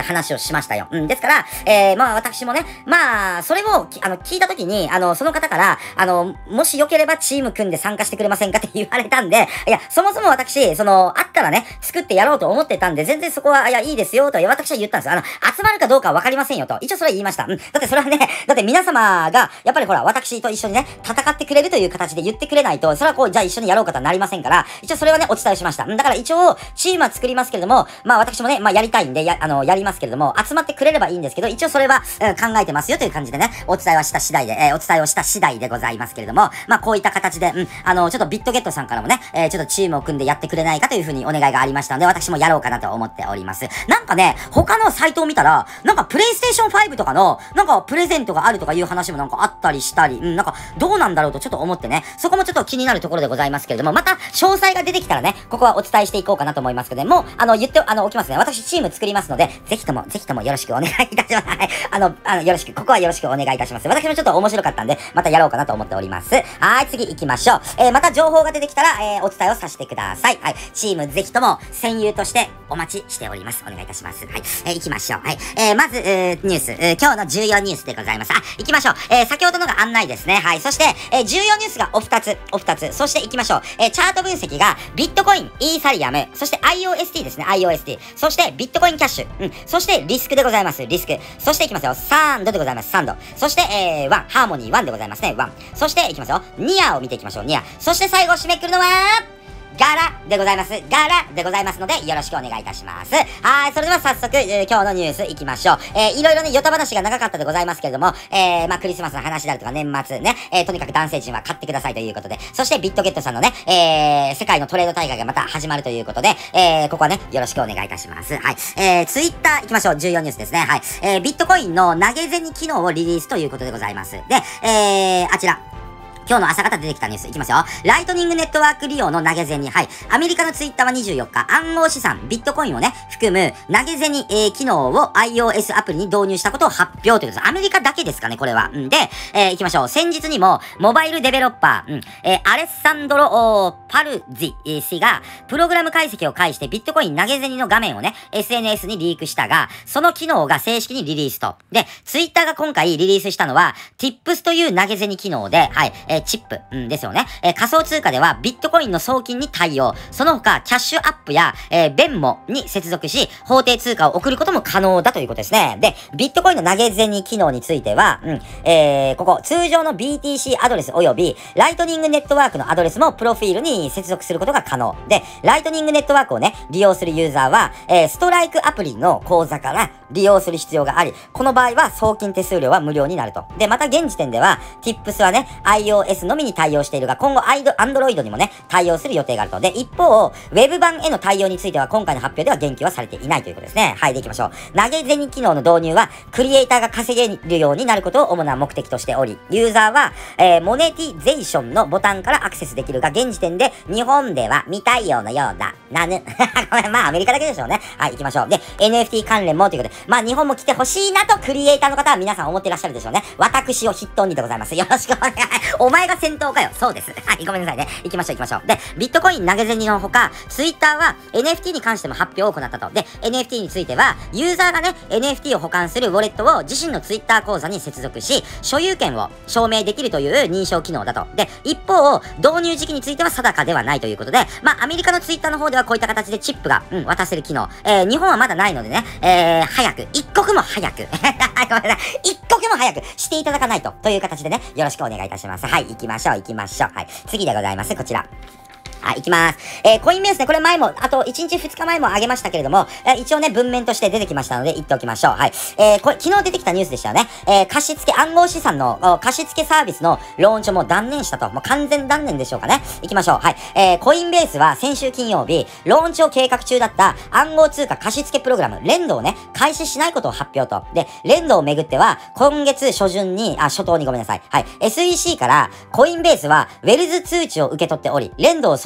話をしましたよ。うん、ですから、えー、まあ私もね、まあ、それを、あの、聞いたときに、あの、その方から、あの、もしよければチーム組んで参加してくれませんかって言われたんで、いや、そもそも私、その、あったらね、作ってやろうと思ってたんで、全然そこは、いや、いいですよ、と、私は言ったんですよ。あの、集まるかどうかはわかりませんよ、と。一応それは言いました。うん。だってそれはね、だって皆様が、やっぱりほら、私と一緒にね、戦ってくれるという形で言ってくれないと、それはこう、じゃあ一緒にやろうかとはなりませんから、一応それはね、お伝えしました。うん。だから一応、チームは作りますけれども、まあ私もね、まあやりたいんで、や、あの、やりますけれども、集まってくれればいいんですけど、一応それは、うん、考えてますよという感じでね、お伝えはした次第で、えー、お伝えをした次第でございますけれども、まあこういった形で、うん、あの、ちょっとビットゲットさんからもね、えー、ちょっとチームを組んでやってくれないかというふうにお願いがありましたので、私もやろうかなと思っております。なんかね、他のサイトを見たら、なんかプレイステーションファイブとかの、なんかプレゼントがあるとかいう話もなんかあったりしたり、うん、なんかどうなんだろうとちょっと思ってね、そこもちょっと気になるところでございますけれども、また詳細が出てきたらね、ここはお伝えしていこうかなと思いますけども、あの、言って、あの、おきますね。私チーム作りますので、ぜひとも、ぜひともよろしくお願いいたします。はい。あの、あの、よろしく、ここはよろしくお願いいたします。私もちょっと面白かったんで、またやろうかなと思っております。はい、次行きましょう。えー、また情報が出てきたら、えー、お伝えをさせてください。はい。チームぜひとも、戦友としてお待ちしております。お願いいたします。はい。えー、行きましょう。はい。えー、まず、えー、ニュース、えー、今日の重要ニュースでございます。あ、行きましょう。えー、先ほどのが案内ですね。はい。そして、えー、重要ニュースがお二つ、お二つ。そして行きましょう。えー、チャート分析が、ビットコイン、イーサリアム、そして アイオーエスティー ですね。アイオーエスティー。そして、ビットコインキャッシュ。うん。そして、リスクでございます。リスク。そして行きますよ。サンドでございます。サンド。そして、えー、ワン。ハーモニーワンでございますね。ワン。そして、行きますよ。ニアを見ていきましょう。ニア。そして最後締めくるのは、ガラでございます。ガラでございますので、よろしくお願いいたします。はい、それでは早速、えー、今日のニュース行きましょう。えー、いろいろね、ヨタ話が長かったでございますけれども、えー、まあ、クリスマスの話であるとか年末ね、えー、とにかく男性陣は買ってくださいということで、そしてビットゲットさんのね、えー、世界のトレード大会がまた始まるということで、えー、ここはね、よろしくお願いいたします。はい、えー、ツイッター行きましょう。重要ニュースですね。はい、えー、ビットコインの投げ銭機能をリリースということでございます。で、えー、あちら、今日の朝方出てきたニュースいきますよ。ライトニングネットワーク利用の投げ銭。はい。アメリカのツイッターはにじゅうよっか、暗号資産、ビットコインをね、含む投げ銭、えー、機能を iOS アプリに導入したことを発表ということです。アメリカだけですかね、これは。んで、えー、行きましょう。先日にも、モバイルデベロッパー、うん、えー、アレッサンドロ・パルジ氏が、プログラム解析を介してビットコイン投げ銭の画面をね、エスエヌエス にリークしたが、その機能が正式にリリースと。で、ツイッターが今回リリースしたのは、Tips という投げ銭機能で、はい、えー、チップ、うんですよね。えー、仮想通貨ではビットコインの送金に対応。その他、キャッシュアップや、えー、ベンモに接続し、法定通貨を送ることも可能だということですね。で、ビットコインの投げ銭機能については、うん、えー、ここ、通常の ビーティーシー アドレス及び、ライトニングネットワークのアドレスもプロフィールに接続することが可能。で、ライトニングネットワークをね、利用するユーザーは、えー、ストライクアプリの口座から利用する必要があり、この場合は送金手数料は無料になると。で、また現時点では、Tips はね、iOS のみに対応しているが、今後、Android にもね、対応する予定があると。で、一方、ウェブ版への対応については、今回の発表では言及はされていないということですね。はい、でいきましょう。投げ銭機能の導入は、クリエイターが稼げるようになることを主な目的としており、ユーザーは、えー、モネティゼーションのボタンからアクセスできるが、現時点で日本では未対応のようだ。なぬ。ごめん、まあ、アメリカだけでしょうね。はい、行きましょう。で、エヌエフティー 関連もということで、まあ、日本も来てほしいなと、クリエイターの方は皆さん思ってらっしゃるでしょうね。私を筆頭にでございます。よろしくお願い。お前が先頭かよ。そうです。はい、ごめんなさいね。行きましょう行きましょう。で、ビットコイン投げ銭のほか、ツイッターは エヌエフティー に関しても発表を行ったと。で、エヌエフティー については、ユーザーがね、エヌエフティー を保管するウォレットを自身のツイッター口座に接続し、所有権を証明できるという認証機能だと。で、一方、導入時期については定かではないということで、まあ、アメリカのツイッターの方ではこういった形でチップが、うん、渡せる機能。えー、日本はまだないのでね、えー、早く、一刻も早く、ごめんなさい、一刻も早くしていただかないと、という形でね、よろしくお願いいたします。はい、行きましょう、行きましょう。はい、次でございます。こちら。はい、行きます。えー、コインベースね、これ前も、あといちにちふつかまえも上げましたけれども、えー、一応ね、文面として出てきましたので、言っておきましょう。はい。えー、これ、昨日出てきたニュースでしたよね。えー、貸付暗号資産の、貸付サービスのローンチをもう断念したと。もう完全断念でしょうかね。行きましょう。はい。えー、コインベースは先週金曜日、ローンチを計画中だった暗号通貨貸付プログラム、レンドをね、開始しないことを発表と。で、レンドをめぐっては、今月初旬に、あ、初頭にごめんなさい。はい。エスイーシー から、コインベースは、ウェルズ通知を受け取っており、レンドをその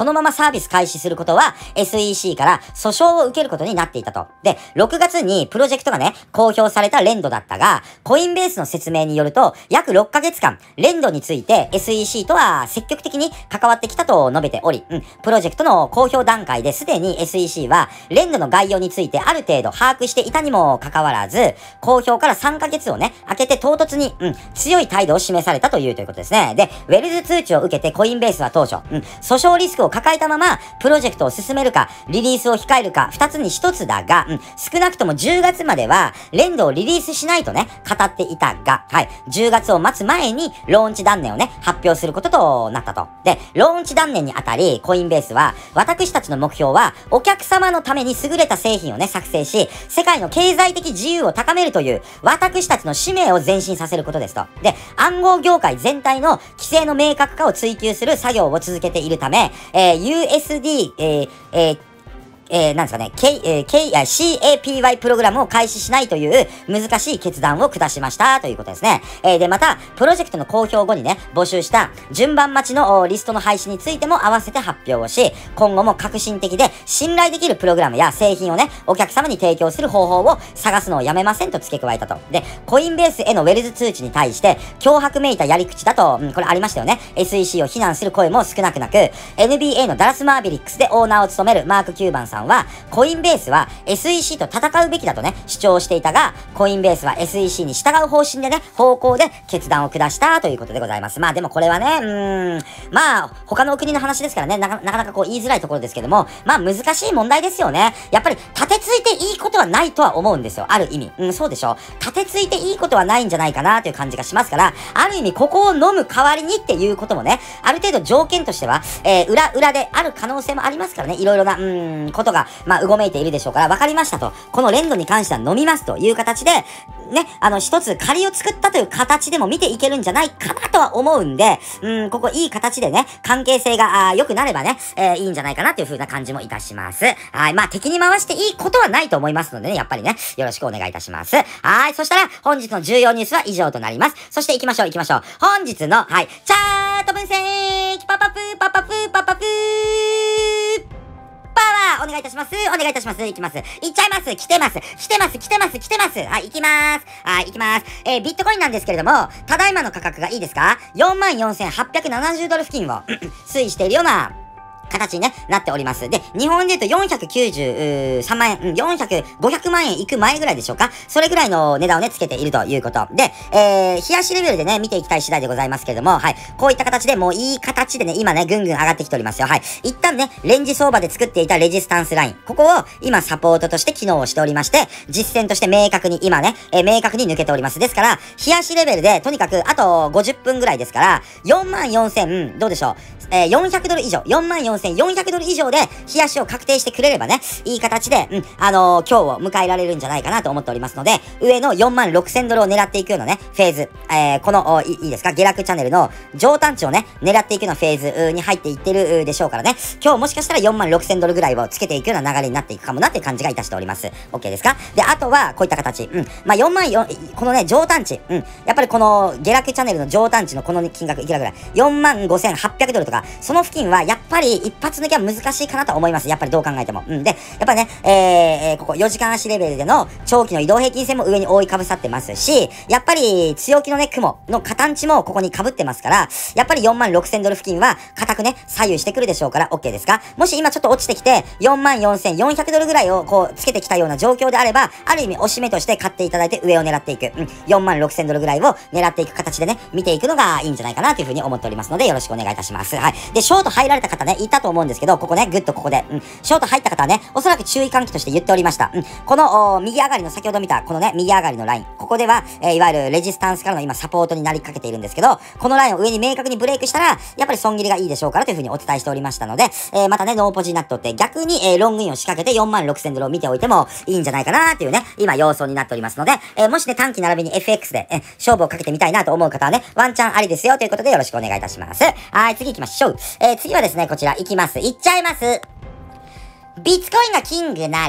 のままサービス開始することは エスイーシー から訴訟を受けることになっていたと。で、ろくがつにプロジェクトがね、公表されたレンドだったが、コインベースの説明によると、約ろっかげつかん、レンドについて エスイーシー とは積極的に関わってきたと述べており、うん、プロジェクトの公表段階ですでに エスイーシー は、レンドの概要についてある程度把握していたにもかかわらず、公表からさんかげつをね、明けて唐突に、うん、強い態度を示されたというということですね。で、ウェルズ通知を受けてコインベースは当初、うん、訴訟リスクを抱えたまま、プロジェクトを進めるか、リリースを控えるか、二つに一つだが、うん、少なくともじゅうがつまでは、レンドをリリースしないとね、語っていたが、はい、じゅうがつを待つ前に、ローンチ断念をね、発表することとなったと。で、ローンチ断念にあたり、コインベースは、私たちの目標は、お客様のために優れた製品をね、作成し、世界の経済的自由を高めるという、私たちの使命を前進させることですと。で、暗号業界全体の規制の明確化を追求する作業を続けているため、えー、ユーエスディー、えー、えーえー、なんですかね、K、えー、K、シーエーピーワイ プログラムを開始しないという難しい決断を下しましたということですね。えー、で、また、プロジェクトの公表後にね、募集した順番待ちのリストの廃止についても合わせて発表をし、今後も革新的で信頼できるプログラムや製品をね、お客様に提供する方法を探すのをやめませんと付け加えたと。で、コインベースへのウェルズ通知に対して、脅迫めいたやり口だと、うん、これありましたよね。エスイーシー を非難する声も少なくなく、エヌビーエー のダラスマーベリックスでオーナーを務めるマーク・キューバンさんは、コインベースは エスイーシー と戦うべきだとね、主張していたが、コインベースは エスイーシー に従う方針でね、方向で決断を下したということでございます。まあでもこれはね、うーん、まあ、他の国の話ですからね、なかなかなかこう言いづらいところですけども、まあ難しい問題ですよね。やっぱり立てついていいことはないとは思うんですよ。ある意味。うん、そうでしょ。立てついていいことはないんじゃないかなという感じがしますから、ある意味ここを飲む代わりにっていうこともね、ある程度条件としては、えー、裏、裏である可能性もありますからね、いろいろな、うーん、ことが、まあ、うごめいているでしょうから、わかりましたと。このレンドに関しては飲みますという形で、ね、あの、一つ仮を作ったという形でも見ていけるんじゃないかなとは思うんで、うん、ここいい形でね、関係性が良くなればね、えー、いいんじゃないかなという風な感じもいたします。はい。まあ、敵に回していいことはないと思いますのでね、やっぱりね、よろしくお願いいたします。はい。そしたら、本日の重要ニュースは以上となります。そして行きましょう、行きましょう。本日の、はい、チャート分析パパプー、パパプー、パパプーパワーお願いいたします。お願いいたします。いきます。いっちゃいます。来てます。来てます。来てます。来てます。はい、いきます。はい、いきます。えー、ビットコインなんですけれども、ただいまの価格がいいですか ?よんまんよんせんはっぴゃくななじゅうドル付近を推移しているような、形にね、なっております。で、日本で言うとよんひゃくきゅうじゅうさんまんえん、よんひゃく、ごひゃくまんえんいく前ぐらいでしょうか。それぐらいの値段をね、つけているということ。で、えー、冷やしレベルでね、見ていきたい次第でございますけれども、はい。こういった形でもういい形でね、今ね、ぐんぐん上がってきておりますよ。はい。一旦ね、レンジ相場で作っていたレジスタンスライン。ここを今サポートとして機能をしておりまして、実践として明確に今ね、えー、明確に抜けております。ですから、冷やしレベルで、とにかくあとごじゅっぷんぐらいですから、よんまんよんせん、どうでしょう。えー、よんひゃくドル以上、よんまんよんせんよんひゃくドル以上で、冷やしを確定してくれればね、いい形で、うん、あのー、今日を迎えられるんじゃないかなと思っておりますので、上のよんまんろくせんドルを狙っていくようなね、フェーズ、えー、この、いいいですか、下落チャンネルの上端値をね、狙っていくようなフェーズに入っていってるでしょうからね、今日もしかしたらよんまんろくせんドルぐらいをつけていくような流れになっていくかもなっていう感じがいたしております。OK ですか？で、あとは、こういった形、うん、まあ、よんまんよん、このね、上端値、うん、やっぱりこの下落チャンネルの上端値のこの金額いくらぐらい ?よんまんごせんはっぴゃくドルとか、その付近はやっぱり一発抜きは難しいかなと思います。やっぱりどう考えても。うん。で、やっぱね、えー、ここよじかん足レベルでの長期の移動平均線も上に覆いかぶさってますし、やっぱり強気のね、雲の形値もここに被ってますから、やっぱりよんまんろくせんドル付近は固くね、左右してくるでしょうから OK ですか？もし今ちょっと落ちてきて、よんまんよんせんよんひゃくドルぐらいをこう、つけてきたような状況であれば、ある意味押し目として買っていただいて上を狙っていく。うん。よんまんろくせんドルぐらいを狙っていく形でね、見ていくのがいいんじゃないかなというふうに思っておりますので、よろしくお願いいたします。はい。で、ショート入られた方ね、いたと思うんですけど、ここね、ぐっとここで、うん、ショート入った方はね、おそらく注意喚起として言っておりました。うん、この、右上がりの、先ほど見た、このね、右上がりのライン、ここでは、えー、いわゆるレジスタンスからの今サポートになりかけているんですけど、このラインを上に明確にブレイクしたら、やっぱり損切りがいいでしょうからというふうにお伝えしておりましたので、えー、またね、ノーポジになっておって、逆に、えー、ロングインを仕掛けてよんまんろくせんドルを見ておいてもいいんじゃないかなっていうね、今様相になっておりますので、えー、もしね、短期並びに エフエックス で、えー、勝負をかけてみたいなと思う方はね、ワンチャンありですよということでよろしくお願いいたします。はい、次行きましょう。えー、次はですね、こちら行きます。行っちゃいます。ビットコインがキングなら、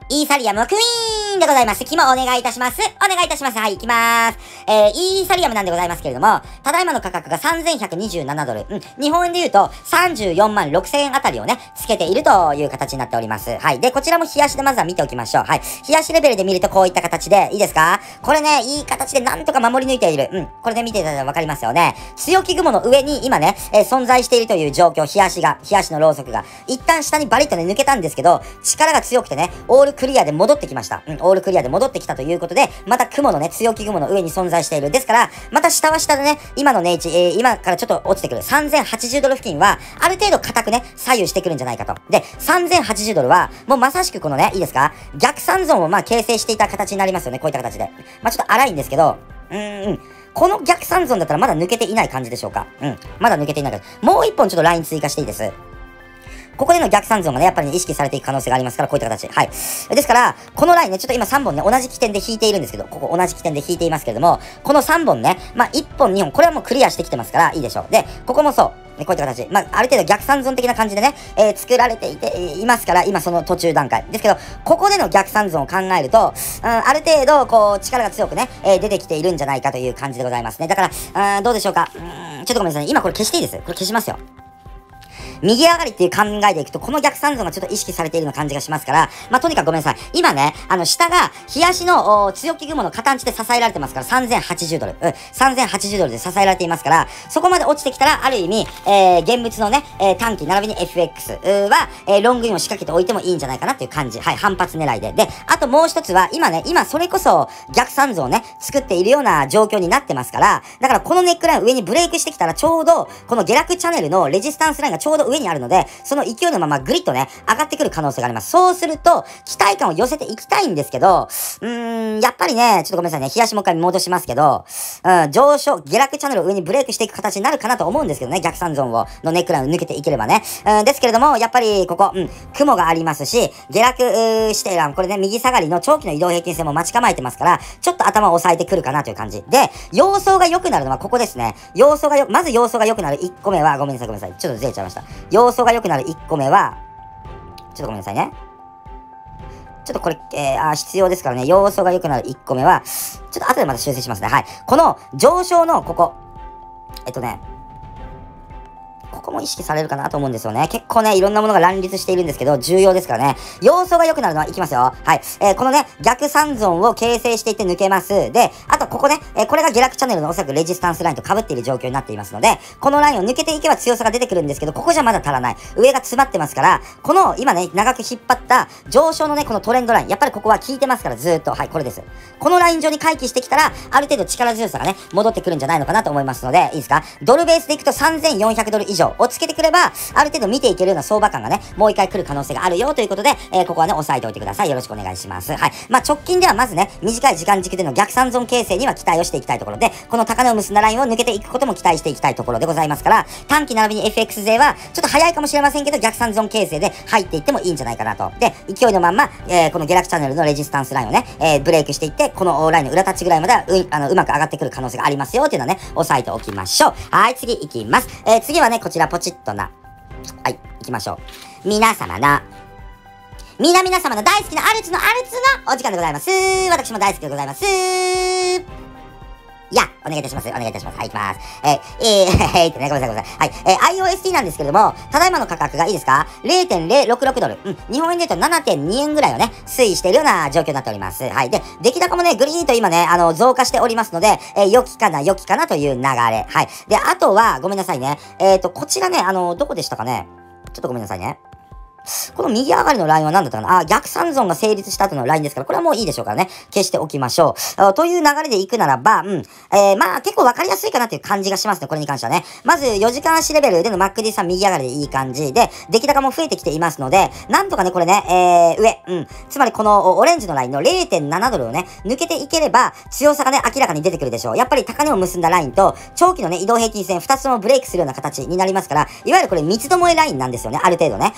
イーサリアムクイーンでございます。肝お願いいたします。お願いいたします。はい、行きまーす。えー、イーサリアムなんでございますけれども、ただいまの価格がさんぜんひゃくにじゅうななドル。うん、日本円で言うとさんじゅうよんまんろくせんえんあたりをね、つけているという形になっております。はい。で、こちらも冷やしでまずは見ておきましょう。はい。冷やしレベルで見るとこういった形で、いいですか？これね、いい形でなんとか守り抜いている。うん。これで見ていただいたらわかりますよね。強気雲の上に今ね、えー、存在しているという状況、冷やしが、冷やしのろうそくが、一旦下にバリッとね、抜けたんですけど、力が強くてね、オールクリアで戻ってきました。うん、オールクリアで戻ってきたということで、また雲のね、強気雲の上に存在している。ですから、また下は下でね、今の値位置、えー、今からちょっと落ちてくるさんぜんはちじゅうドル付近は、ある程度硬くね、左右してくるんじゃないかと。で、さんぜんはちじゅうドルは、もうまさしくこのね、いいですか？逆三ゾーンをまあ形成していた形になりますよね、こういった形で。まあちょっと荒いんですけど、うーん、この逆三ゾーンだったらまだ抜けていない感じでしょうか。うん、まだ抜けていない感じ。もう一本ちょっとライン追加していいです。ここでの逆三ゾーンがね、やっぱり、ね、意識されていく可能性がありますから、こういった形。はい。ですから、このラインね、ちょっと今さんぼんね、同じ起点で引いているんですけど、ここ同じ起点で引いていますけれども、このさんぼんね、まあ、いっぽん、にほん、これはもうクリアしてきてますから、いいでしょう。で、ここもそう。ね、こういった形。まあ、ある程度逆三ゾーン的な感じでね、えー、作られていて、えー、いますから、今その途中段階。ですけど、ここでの逆三ゾーンを考えると、うん、ある程度、こう、力が強くね、えー、出てきているんじゃないかという感じでございますね。だから、うん、どうでしょうか。うん、ちょっとごめんなさいね。今これ消していいです。これ消しますよ。右上がりっていう考えでいくと、この逆三ゾーンがちょっと意識されているような感じがしますから、まあ、とにかくごめんなさい。今ね、あの、下が、冷やしの、強気雲の片んちで支えられてますから、さんぜんはちじゅうドル。うん、さんぜんはちじゅうドルで支えられていますから、そこまで落ちてきたら、ある意味、えー、現物のね、えー、短期並びに エフエックス は、えー、ロングインを仕掛けておいてもいいんじゃないかなっていう感じ。はい、反発狙いで。で、あともう一つは、今ね、今それこそ逆三ゾーンをね、作っているような状況になってますから、だからこのネックライン上にブレイクしてきたら、ちょうど、この下落チャンネルのレジスタンスラインがちょうど上にあるので、その勢いのままグリッとね、上がってくる可能性があります。そうすると、期待感を寄せていきたいんですけど、うーん、やっぱりね、ちょっとごめんなさいね、冷やしもう一回戻しますけど、うん、上昇、下落チャンネルを上にブレイクしていく形になるかなと思うんですけどね、逆三ゾーンを、のネックラインを抜けていければね。うん、ですけれども、やっぱりここ、うん、雲がありますし、下落、して、これね、右下がりの長期の移動平均線も待ち構えてますから、ちょっと頭を押さえてくるかなという感じ。で、様相が良くなるのはここですね。様相がよ、まず様相が良くなるいっこめは、ごめんなさいごめんなさい。ちょっとずれちゃいました。様相が良くなるいっこめは、ちょっとごめんなさいね。ちょっとこれ、えー、あ必要ですからね。様相が良くなるいっこめは、ちょっと後でまた修正しますね。はい。この上昇のここ。えっとね、ここも意識されるかなと思うんですよね。結構ね、いろんなものが乱立しているんですけど、重要ですからね。様相が良くなるのは、いきますよ。はい。えー、このね、逆三ゾーンを形成していって抜けます。で、あとここね、えー、これが下落チャンネルのおそらくレジスタンスラインと被っている状況になっていますので、このラインを抜けていけば強さが出てくるんですけど、ここじゃまだ足らない。上が詰まってますから、この今ね、長く引っ張った上昇のね、このトレンドライン、やっぱりここは効いてますから、ずーっと。はい、これです。このライン上に回帰してきたら、ある程度力強さがね、戻ってくるんじゃないのかなと思いますので、いいですか？ドルベースでいくとさんぜんよんひゃくドル以上をつけてくれば、ある程度見ていけるような相場感がね、もう一回来る可能性があるよということで、えー、ここはね、押さえておいてください。よろしくお願いします。はい。まあ、直近ではまずね、短い時間軸での逆三ゾーン形成には期待をしていきたいところで、この高値を結んだラインを抜けていくことも期待していきたいところでございますから、短期並びに エフエックス 勢は、ちょっと早いかもしれませんけど、逆三ゾーン形成で入っていってもいいんじゃないかなと。で、勢いのまんま、えー、この下落チャンネルのレジスタンスラインをね、えー、ブレイクしていって、このラインの裏タッチぐらいまではう、あの、うまく上がってくる可能性がありますよっていうのはね、押さえておきましょう。はい、次行きます。えー、次はね、こちらポチッとな。はい、行きましょう。皆様の、皆々様の大好きなアルツのアルツのお時間でございます。私も大好きでございます。いや、お願いいたします。お願いいたします。はい、行きます。えー、えー、えー、ってね、ごめんなさい、ごめんなさい。はい、えー、アイオーエスティー なんですけれども、ただいまの価格がいいですか？ れいてんぜろろくろく ドル。うん、日本円で言うと ななてんに 円ぐらいをね、推移しているような状況になっております。はい。で、出来高もね、ぐりーんと今ね、あの、増加しておりますので、えー、良きかな、良きかなという流れ。はい。で、あとは、ごめんなさいね。えっと、こちらね、あの、どこでしたかね？ちょっとごめんなさいね。この右上がりのラインは何だったかなあ、逆三ゾーンが成立した後のラインですから、これはもういいでしょうからね。消しておきましょう。という流れでいくならば、うん。えー、まあ結構わかりやすいかなっていう感じがしますね、これに関してはね。まずよじかん足レベルでの マックディー さん右上がりでいい感じで、出来高も増えてきていますので、なんとかね、これね、えー、上、うん。つまりこのオレンジのラインの れいてんなな ドルをね、抜けていければ、強さがね、明らかに出てくるでしょう。やっぱり高値を結んだラインと、長期のね、移動平均線ふたつともブレイクするような形になりますから、いわゆるこれ三つどもえラインなんですよね、ある程度ね。ですから、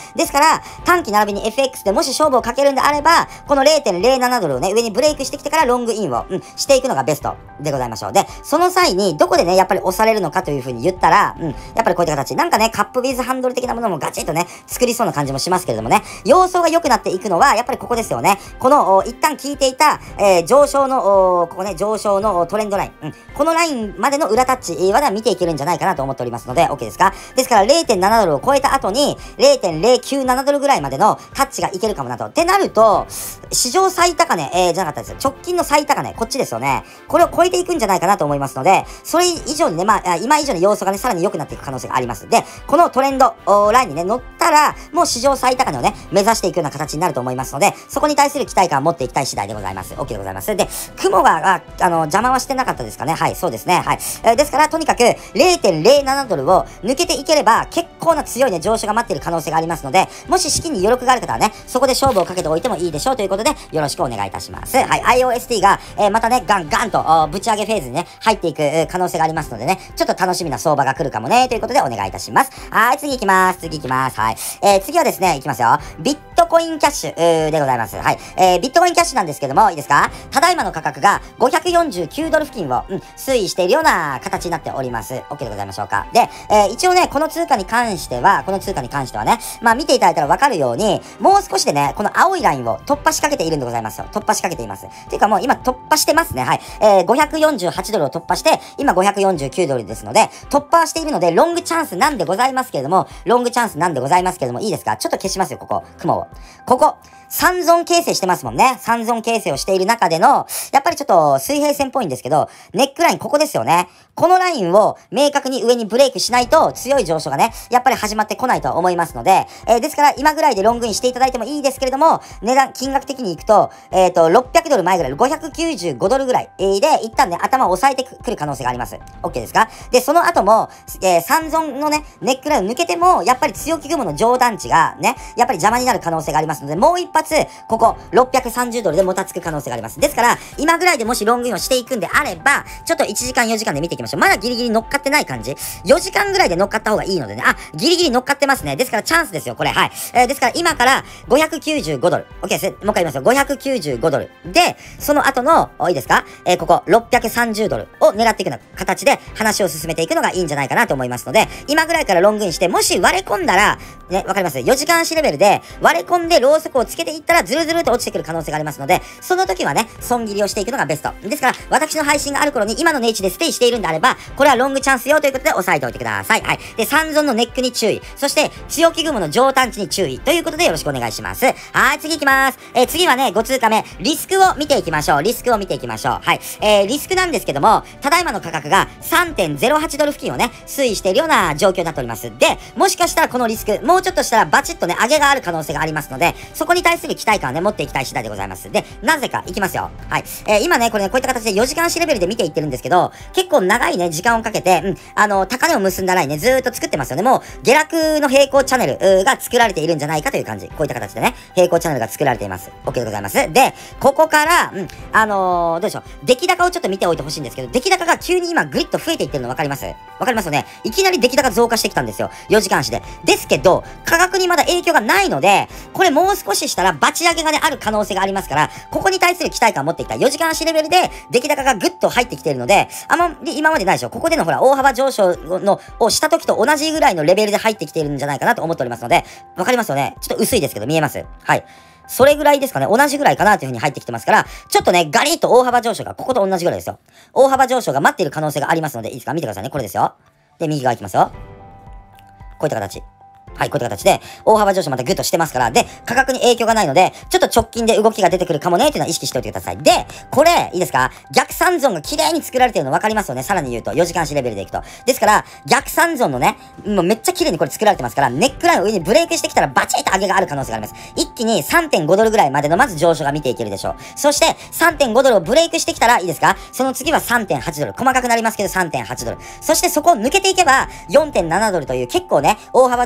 が短期並びに エフエックス でもし勝負をかけるんであれば、この れいてんれいなな ドルをね、上にブレイクしてきてからロングインを、うん、していくのがベストでございましょう。で、その際に、どこでね、やっぱり押されるのかという風に言ったら、うん、やっぱりこういった形。なんかね、カップビズハンドル的なものもガチッとね、作りそうな感じもしますけれどもね、様相が良くなっていくのは、やっぱりここですよね。この、一旦聞いていた、えー、上昇の、ここね、上昇のトレンドライン、うん、このラインまでの裏タッチまでは見ていけるんじゃないかなと思っておりますので、OK ですか？ですから れいてんなな ドルを超えた後に、れいてんれいきゅうなな ドルぐらいまでのタッチがいけるかもなと。ってなると、史上最高値、えー、じゃなかったですよ。直近の最高値、こっちですよね。これを超えていくんじゃないかなと思いますので、それ以上にね、まあ、今以上に要素がね、さらに良くなっていく可能性があります。で、このトレンドラインにね、乗ったら、もう史上最高値をね、目指していくような形になると思いますので、そこに対する期待感を持っていきたい次第でございます。OK でございます。で、雲が、あ、あの、邪魔はしてなかったですかね。はい、そうですね。はい。えー、ですから、とにかく、れいてんれいなな ドルを抜けていければ、結構な強いね、上昇が待っている可能性がありますので、もし資金に余力がある方はね、そこで勝負をかけておいてもいいでしょうということで、よろしくお願いいたします。はい、アイオーエスティー が、えー、またね、ガンガンと、ぶち上げフェーズにね、入っていく、えー、可能性がありますのでね、ちょっと楽しみな相場が来るかもね、ということでお願いいたします。はい、次行きます。次行きます。はい。えー、次はですね、行きますよ。ビットコインキャッシュ、でございます。はい。えー、ビットコインキャッシュなんですけども、いいですか？ただいまの価格がごひゃくよんじゅうきゅうドル付近を、うん、推移しているような形になっております。OK でございましょうか。で、えー、一応ね、この通貨に関しては、この通貨に関してはね、まあ見ていただいたらわかるように、もう少しでね、この青いラインを突破しかけているんでございますよ。突破しかけています。ていうかもう今突破してますね。はい。えー、ごひゃくよんじゅうはちドルを突破して、今ごひゃくよんじゅうきゅうドルですので、突破しているので、ロングチャンスなんでございますけれども、ロングチャンスなんでございますけれども、いいですか？ちょっと消しますよ、ここ。雲を。ここ。三尊形成してますもんね。三尊形成をしている中での、やっぱりちょっと水平線っぽいんですけど、ネックラインここですよね。このラインを明確に上にブレイクしないと強い上昇がね、やっぱり始まってこないと思いますので、えー、ですから今ぐらいでロングインしていただいてもいいですけれども、値段、金額的にいくと、えっと、ろっぴゃくドル前ぐらい、ごひゃくきゅうじゅうごドルぐらいで、一旦ね、頭を押さえてくる可能性があります。OK ですか？で、その後も、えー、三尊のね、ネックラインを抜けても、やっぱり強気雲の上段地がね、やっぱり邪魔になる可能性がありますので、もう一発、ここ、ろっぴゃくさんじゅうドルでもたつく可能性があります。ですから、今ぐらいでもしロングインをしていくんであれば、ちょっといちじかんよじかんで見ていきましょう。まだギリギリ乗っかってない感じ。よじかんぐらいで乗っかった方がいいのでね。あ、ギリギリ乗っかってますね。ですからチャンスですよ、これ。はい。えー、ですから今からごひゃくきゅうじゅうごドル。OK です。もう一回言いますよ。ごひゃくきゅうじゅうごドル。で、その後の、いいですか？えー、ここ、ろっぴゃくさんじゅうドルを狙っていくような形で話を進めていくのがいいんじゃないかなと思いますので、今ぐらいからロングインして、もし割れ込んだら、ね、わかります？ よ 時間足レベルで割れ込んでローソクをつけていったらズルズルと落ちてくる可能性がありますので、その時はね、損切りをしていくのがベスト。ですから、私の配信がある頃に今の値位置でステイしているんであれば、これはロングチャンスよということで押さえておいてください。はい。で、三尊のネックに注意。そして、強気雲の上端地に注意。ということでよろしくお願いします。はい、次行きます。えー、次はね、ご通貨目、リスクを見ていきましょう。リスクを見ていきましょう。はい。えー、リスクなんですけども、ただいまの価格が さんてんゼロはちドル付近をね、推移しているような状況になっております。で、もしかしたらこのリスク、もうちょっとしたらバチッとね、上げがある可能性がありますので、そこに対する期待感をね、持っていきたい次第でございます。で、なぜか、いきますよ。はい。えー、今ね、これね、こういった形でよじかん足レベルで見ていってるんですけど、結構長いね、時間をかけて、うん、あの、高値を結んだラインね、ずーっと作ってますよね。もう、下落の平行チャンネルが作られているんじゃないかという感じ。こういった形でね、平行チャンネルが作られています。OK でございます。で、ここから、うん、あのー、どうでしょう。出来高をちょっと見ておいてほしいんですけど、出来高が急に今グリッと増えていってるの分かります？わかりますよね。いきなり出来高増加してきたんですよ。よじかん足で。ですけど、価格にまだ影響がないので、これもう少ししたらバチ上げがね、ある可能性がありますから、ここに対する期待感を持っていきたい。よじかん足レベルで出来高がぐっと入ってきているので、あんまり今までないでしょ。ここでのほら、大幅上昇の、をした時と同じぐらいのレベルで入ってきているんじゃないかなと思っておりますので、わかりますよね。ちょっと薄いですけど見えます。はい。それぐらいですかね。同じぐらいかなという風に入ってきてますから、ちょっとね、ガリッと大幅上昇が、ここと同じぐらいですよ。大幅上昇が待っている可能性がありますので、いいですか？見てくださいね。これですよ。で、右側いきますよ。こういった形。はい、こういった形で、大幅上昇またグッとしてますから、で、価格に影響がないので、ちょっと直近で動きが出てくるかもね、っていうのは意識しておいてください。で、これ、いいですか？逆三尊が綺麗に作られてるの分かりますよね。さらに言うと、よじかん足レベルでいくと。ですから、逆三尊のね、もうめっちゃ綺麗にこれ作られてますから、ネックラインを上にブレイクしてきたらバチッと上げがある可能性があります。一気に さんてんごドルぐらいまでのまず上昇が見ていけるでしょう。そして、さんてんごドルをブレイクしてきたら、いいですか？その次は さんてんはちドル。細かくなりますけど さんてんはちドル。そしてそこを抜けていけば、よんてんななドルという結構ね、大幅上昇が待って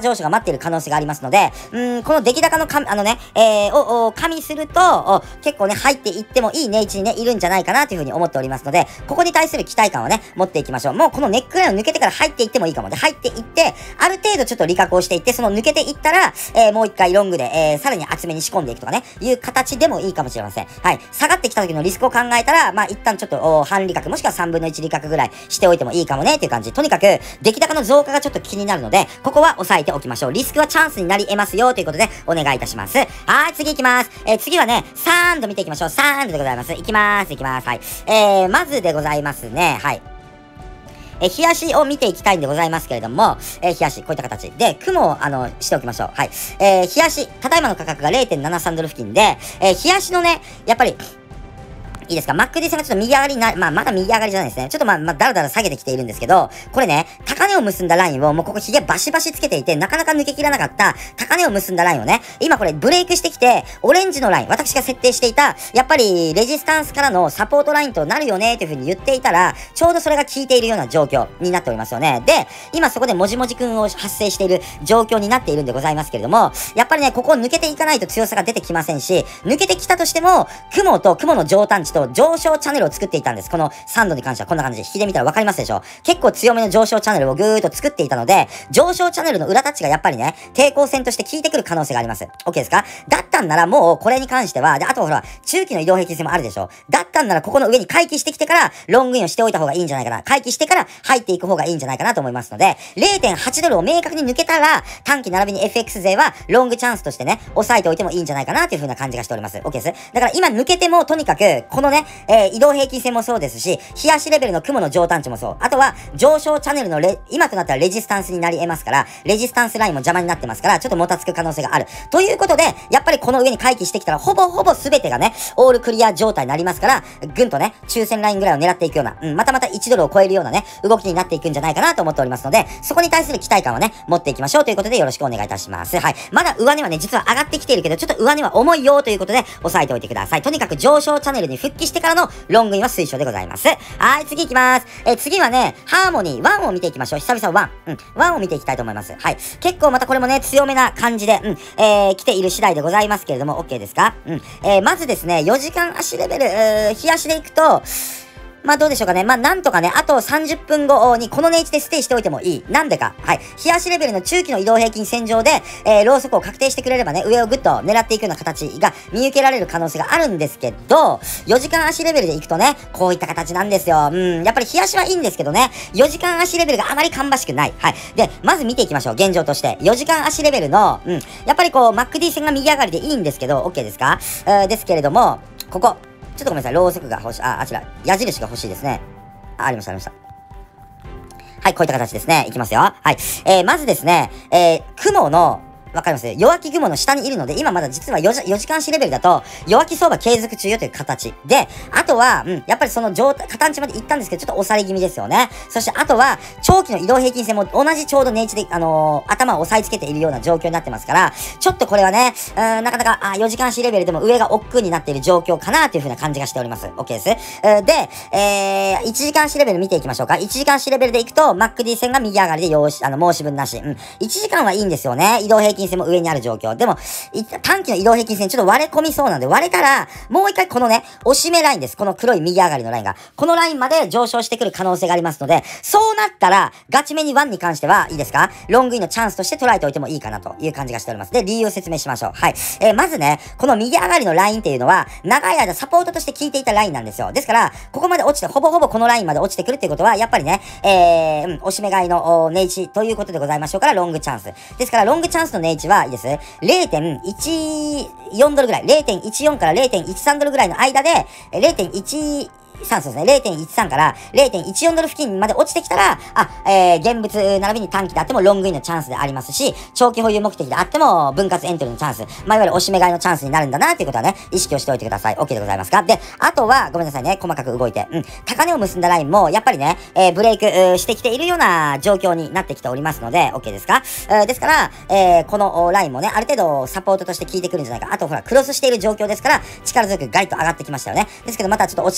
っている可能性がありますので、うん、この出来高のか、あのね、えー、を、加味すると、結構ね、入っていってもいい値位置にね、いるんじゃないかなというふうに思っておりますので、ここに対する期待感をね、持っていきましょう。もうこのネックラインを抜けてから入っていってもいいかも。で、入っていって、ある程度ちょっと利確をしていって、その抜けていったら、えー、もう一回ロングで、えー、さらに厚めに仕込んでいくとかね、いう形でもいいかもしれません。はい。下がってきた時のリスクを考えたら、まあ、一旦ちょっと、半利確、もしくはさんぶんのいち利確ぐらいしておいてもいいかもね、っていう感じ。とにかく、出来高の増加がちょっと気になるので、ここは押さえておきましょう。リスクはチャンスになり得ますよ、ということで、お願いいたします。はい、次行きます。えー、次はね、サンド見ていきましょう。サンドでございます。いきまーす、いきまーす。はい。えー、まずでございますね。はい。え、日足を見ていきたいんでございますけれども、えー、日足、こういった形で、雲を、あの、しておきましょう。はい。えー、日足、ただいまの価格が れいてんななさん ドル付近で、えー、日足のね、やっぱり、いいですか ?マックディ 線がちょっと右上がりにな、まあ、まだ右上がりじゃないですね。ちょっとまあ、まあ、だらだら下げてきているんですけど、これね、高値を結んだラインを、もうここ髭バシバシつけていて、なかなか抜けきらなかった高値を結んだラインをね、今これブレイクしてきて、オレンジのライン、私が設定していた、やっぱり、レジスタンスからのサポートラインとなるよね、というふうに言っていたら、ちょうどそれが効いているような状況になっておりますよね。で、今そこでもじもじくんを発生している状況になっているんでございますけれども、やっぱりね、ここを抜けていかないと強さが出てきませんし、抜けてきたとしても、雲と雲の上端値と上昇チャンネルを作っていたんです。このサンドに関してはこんな感じで引きで見たらわかりますでしょ。結構強めの上昇チャンネルをぐーっと作っていたので、上昇チャンネルの裏タッチがやっぱりね、抵抗線として効いてくる可能性があります。OK ですか？だったんならもうこれに関しては、で、あとほら、中期の移動平均線もあるでしょ。だったんならここの上に回帰してきてから、ロングインをしておいた方がいいんじゃないかな。回帰してから入っていく方がいいんじゃないかなと思いますので、れいてんはち ドルを明確に抜けたら、短期並びに エフエックス 勢はロングチャンスとしてね、押さえておいてもいいんじゃないかなという風な感じがしております。OK です。だから今抜けてもとにかく、このね、えー、移動平均線もそうですし、日足レベルの雲の上端値もそう。あとは、上昇チャンネルのレ、今となったらレジスタンスになり得ますから、レジスタンスラインも邪魔になってますから、ちょっともたつく可能性がある。ということで、やっぱりこの上に回帰してきたら、ほぼほぼ全てがね、オールクリア状態になりますから、ぐんとね、抽選ラインぐらいを狙っていくような、うん、またまたいちドルを超えるようなね、動きになっていくんじゃないかなと思っておりますので、そこに対する期待感をね、持っていきましょうということでよろしくお願いいたします。はい。まだ上値はね、実は上がってきているけど、ちょっと上値は重いよということで、押さえておいてください。とにかく上昇チャンネルに復帰してからのロングインは推奨でございます。はい、次行きます。えー、次はね、ハーモニーワンを見ていきましょう。久々ワン。うん、ワンを見ていきたいと思います。はい。結構またこれもね、強めな感じで、うん、えー、来ている次第でございますけれども、OK ですか？うん。えー、まずですね、よじかん足レベル、えー、日足でいくと、まあどうでしょうかね。まあなんとかね、あとさんじゅっぷんごにこの値位置でステイしておいてもいい。なんでか。はい。日足レベルの中期の移動平均線上で、えー、ローソクを確定してくれればね、上をぐっと狙っていくような形が見受けられる可能性があるんですけど、よじかん足レベルでいくとね、こういった形なんですよ。うん。やっぱり日足はいいんですけどね、よじかん足レベルがあまり芳しくない。はい。で、まず見ていきましょう。現状として。よじかん足レベルの、うん。やっぱりこう、マックディ 線が右上がりでいいんですけど、OK ですか？えー、ですけれども、ここ。ちょっとごめんなさい。ローソクが欲しい。あ、あちら。矢印が欲しいですね。あ、ありました、ありました。はい、こういった形ですね。いきますよ。はい。えー、まずですね、えー、雲の、わかります弱気雲の下にいるので、今まだ実は 4, 4時間足レベルだと、弱気相場継続中よという形。で、あとは、うん、やっぱりその状態、形まで行ったんですけど、ちょっと押され気味ですよね。そして、あとは、長期の移動平均線も同じちょうど値位置で、あのー、頭を押さえつけているような状況になってますから、ちょっとこれはね、うん、なかなか、あ、よじかん足レベルでも上が億劫になっている状況かなというふうな感じがしております。OK です。えー、で、えー、いちじかん足レベル見ていきましょうか。いちじかん足レベルでいくと、マックディ 線が右上がりで、よし、あの、申し分なし。うん。いちじかんはいいんですよね。移動平均線も上にある状況。でも、短期の移動平均線ちょっと割れ込みそうなんで、割れたら、もう一回このね、押し目ラインです。この黒い右上がりのラインが。このラインまで上昇してくる可能性がありますので、そうなったら、ガチめにワンに関しては、いいですか？ロングインのチャンスとして捉えておいてもいいかなという感じがしております。で、理由を説明しましょう。はい。えー、まずね、この右上がりのラインっていうのは、長い間サポートとして効いていたラインなんですよ。ですから、ここまで落ちて、ほぼほぼこのラインまで落ちてくるっていうことは、やっぱりね、えー、うん、押し目買いの値位置ということでございましょうから、ロングチャンス。ですから、ロングチャンスの値位置は、いいです。れいてんいちよん ドルぐらい、れいてんいちよん から れいてんいちさん ドルぐらいの間で、れいてんいちさん、そうですね。れいてんいちさん から れいてんいちよん ドル付近まで落ちてきたら、あ、えー、現物並びに短期であってもロングインのチャンスでありますし、長期保有目的であっても分割エントリーのチャンス、まあ、いわゆる押し目買いのチャンスになるんだなっていうことはね、意識をしておいてください。OK でございますか？で、あとは、ごめんなさいね、細かく動いて、うん、高値を結んだラインも、やっぱりね、えー、ブレイク、してきているような状況になってきておりますので、OK ですか？えー、ですから、えー、このラインもね、ある程度サポートとして効いてくるんじゃないか。あと、ほら、クロスしている状況ですから、力強くガリッと上がってきましたよね。ですけど、またちょっと落ち、落ち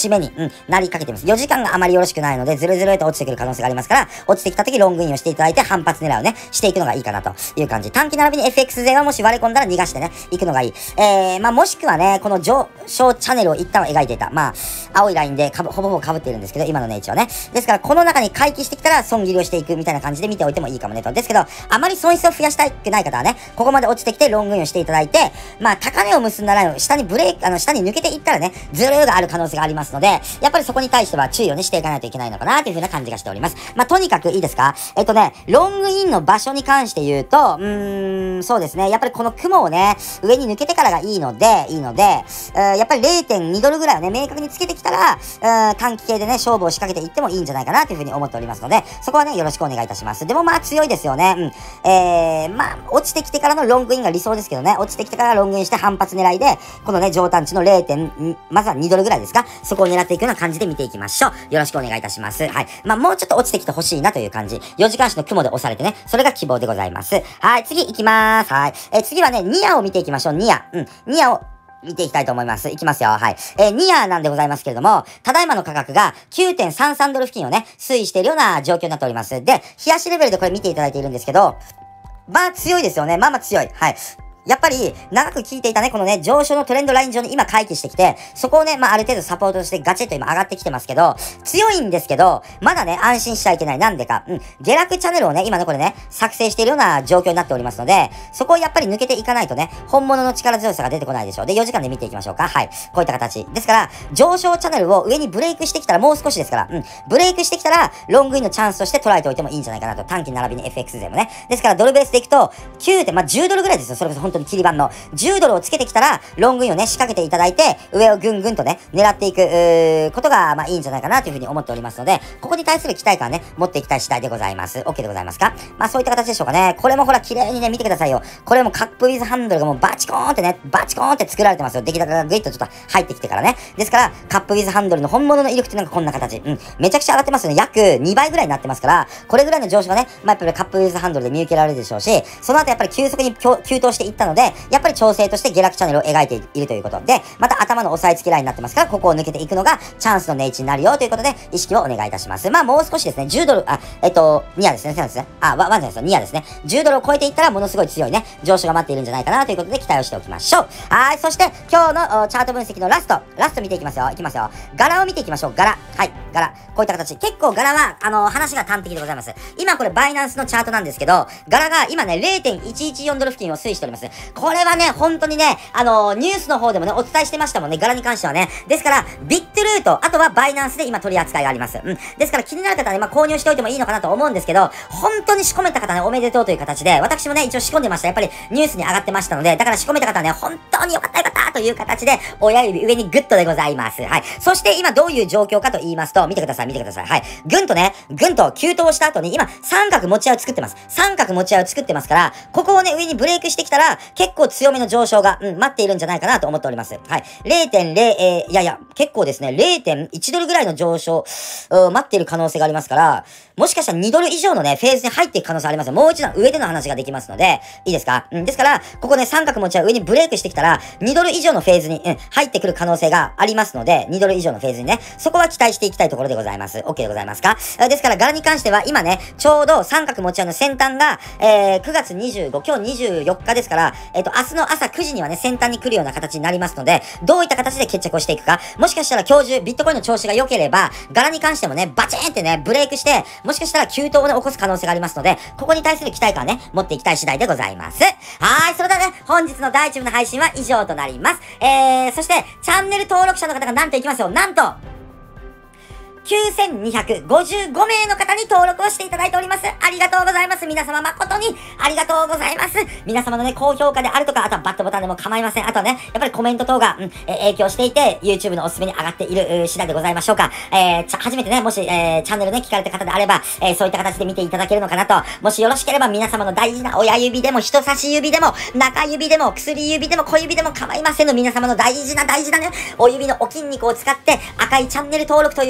ち目に、うん、なりかけてます。よじかんがあまりよろしくないので、ずるずると落ちてくる可能性がありますから、落ちてきた時ロングインをしていただいて、反発狙いをね、していくのがいいかなという感じ。短期並びに エフエックス 勢はもし割れ込んだら逃がしてね、行くのがいい。えー、まあ、もしくはね、この上昇チャンネルを一旦は描いていた。まあ、青いラインでかぶ、ほぼほぼ被っているんですけど、今のね、位置はね。ですから、この中に回帰してきたら、損切りをしていくみたいな感じで見ておいてもいいかもねと。ですけど、あまり損失を増やしたくない方はね、ここまで落ちてきてロングインをしていただいて、まあ、高値を結んだラインを下にブレーキ、あの、下に抜けていったらね、ズルーがある可能性がありますので、やっぱりそこに対しては注意をね、していかないといけないのかなという風な感じがしております。まあ、とにかくいいですか？えっとね、ロングインの場所に関して言うと、うーん、そうですね、やっぱりこの雲をね、上に抜けてからがいいので、いいので、えー、やっぱり れいてんに ドルぐらいをね、明確につけてきたら、えー、短期系でね、勝負を仕掛けていってもいいんじゃないかなという風に思っておりますので、そこはね、よろしくお願いいたします。でもまあ強いですよね。うん。えー、まあ、落ちてきてからのロングインが理想ですけどね、落ちてきてからロングインして反発狙いで、このね、上端値の れいてん、まずはにドルぐらいですか、そこを狙っていくような感じで見ていきましょう。よろしくお願いいたします。はい。まあ、もうちょっと落ちてきてほしいなという感じ。よじかん足の雲で押されてね、それが希望でございます。はい、次行きまーす。はい。えー、次はね、ニアを見ていきましょう。ニア。うん。ニアを、見ていきたいと思います。いきますよ。はい。えー、ニアなんでございますけれども、ただいまの価格が きゅうてんさんさん ドル付近をね、推移しているような状況になっております。で、冷やしレベルでこれ見ていただいているんですけど、まあ強いですよね。まあまあ強い。はい。やっぱり、長く聞いていたね、このね、上昇のトレンドライン上に今回帰してきて、そこをね、まあ、ある程度サポートしてガチッと今上がってきてますけど、強いんですけど、まだね、安心しちゃいけない。なんでか。うん。下落チャンネルをね、今ね、これね、作成しているような状況になっておりますので、そこをやっぱり抜けていかないとね、本物の力強さが出てこないでしょう。で、よじかんで見ていきましょうか。はい。こういった形。ですから、上昇チャンネルを上にブレイクしてきたらもう少しですから、うん。ブレイクしてきたら、ロングインのチャンスとして捉えておいてもいいんじゃないかなと。短期並びに エフエックス 勢もね。ですから、ドルベースでいくと、きゅうてん、まあ、じゅうドルぐらいですよ。それこそ本当に切り板の。じゅうドルをつけてきたら、ロングインをね、仕掛けていただいて、上をぐんぐんとね、狙っていく、うーことが、まあいいんじゃないかなというふうに思っておりますので、ここに対する期待感ね、持っていきたい次第でございます。OK でございますか？まあそういった形でしょうかね。これもほら、綺麗にね、見てくださいよ。これもカップウィズハンドルがもうバチコーンってね、バチコーンって作られてますよ。出来高がグイッとちょっと入ってきてからね。ですから、カップウィズハンドルの本物の威力っていうのがこんな形。うん。めちゃくちゃ上がってますよね。約にばいぐらいになってますから、これぐらいの上昇がね、まあやっぱりカップウィズハンドルで見受けられるでしょうし、その後やっぱり急速に急騰していったので、やっぱり調整として下落チャンネルを描いているということで、また頭の押さえつけラインになってますから、ここを抜けていくのがチャンスの値打ちになるよということで、意識をお願いいたします。まあもう少しですね、じゅうドル、あ、えっと、ニアですね、そうですね。あ、ワンじゃないですよ、ニアですね。じゅうドルを超えていったらものすごい強いね、上昇が待っているんじゃないかなということで期待をしておきましょう。はい、そして今日のチャート分析のラスト、ラスト見ていきますよ。いきますよ。柄を見ていきましょう。柄。はい、柄。こういった形。結構柄は、あのー、話が端的でございます。今これバイナンスのチャートなんですけど、柄が今ね、れいてんいちいちよん ドル付近を推移しております。これはね、本当にね、あのー、ニュースの方でもね、お伝えしてましたもんね、柄に関してはね。ですから、ビットルート、あとはバイナンスで今取り扱いがあります。うん。ですから気になる方はね、まあ、購入しておいてもいいのかなと思うんですけど、本当に仕込めた方ね、おめでとうという形で、私もね、一応仕込んでました。やっぱりニュースに上がってましたので、だから仕込めた方はね、本当によかったよかったという形で、親指上にグッドでございます。はい。そして今どういう状況かと言いますと、見てください、見てください。はい。ぐんとね、ぐんと急騰した後に、今、三角持ち合いを作ってます。三角持ち合いを作ってますから、ここをね、上にブレイクしてきたら、結構強めの上昇が、うん、待っているんじゃないかなと思っております。はい。れいてんれい、えー、いやいや、結構ですね、れいてんいち ドルぐらいの上昇、待っている可能性がありますから、もしかしたらにドル以上のね、フェーズに入っていく可能性ありますよ。もう一段上での話ができますので、いいですか？うん。ですから、ここね、三角持ち合い上にブレイクしてきたら、にドル以上のフェーズに、うん、入ってくる可能性がありますので、にドル以上のフェーズにね、そこは期待していきたいところでございます。OK でございますか？ですから、柄に関しては、今ね、ちょうど三角持ち合いの先端が、えー、くがつにじゅうご、今日にじゅうよっかですから、えっと、明日の朝くじにはね、先端に来るような形になりますので、どういった形で決着をしていくか、もしかしたら今日中、ビットコインの調子が良ければ、柄に関してもね、バチーンってね、ブレイクして、もしかしたら急騰をね、起こす可能性がありますので、ここに対する期待感ね、持っていきたい次第でございます。はーい、それではね、本日のだいいち部の配信は以上となります。えー、そして、チャンネル登録者の方がなんといきますよ、なんときゅうせんにひゃくごじゅうごめいの方に登録をしていただいております。ありがとうございます。皆様誠にありがとうございます。皆様のね、高評価であるとか、あとはバッドボタンでも構いません。あとはね、やっぱりコメント等が、うん、えー、影響していて、YouTube のおすすめに上がっている、次第でございましょうか。えー、ちゃ、初めてね、もし、えー、チャンネルね、聞かれた方であれば、えー、そういった形で見ていただけるのかなと。もしよろしければ皆様の大事な親指でも、人差し指でも、中指でも、薬指でも、小指でも構いませんの皆様の大事な大事なね、お指のお筋肉を使って、赤いチャンネル登録というボタンをポチ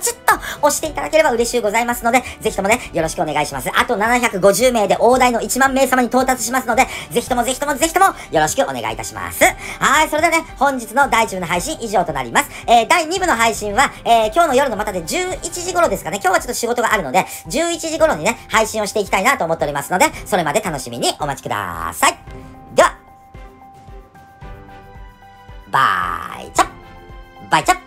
チッと押していただければ嬉しゅうございますので、ぜひともね、よろしくお願いします。あとななひゃくごじゅうめいで大台のいちまんめい様に到達しますので、ぜひともぜひともぜひともよろしくお願いいたします。はい、それではね、本日のだいいち部の配信以上となります。えー、だいに部の配信は、えー、今日の夜のまたでじゅういちじ頃ですかね。今日はちょっと仕事があるので、じゅういちじ頃にね、配信をしていきたいなと思っておりますので、それまで楽しみにお待ちください。では、バイチャッバイチャッ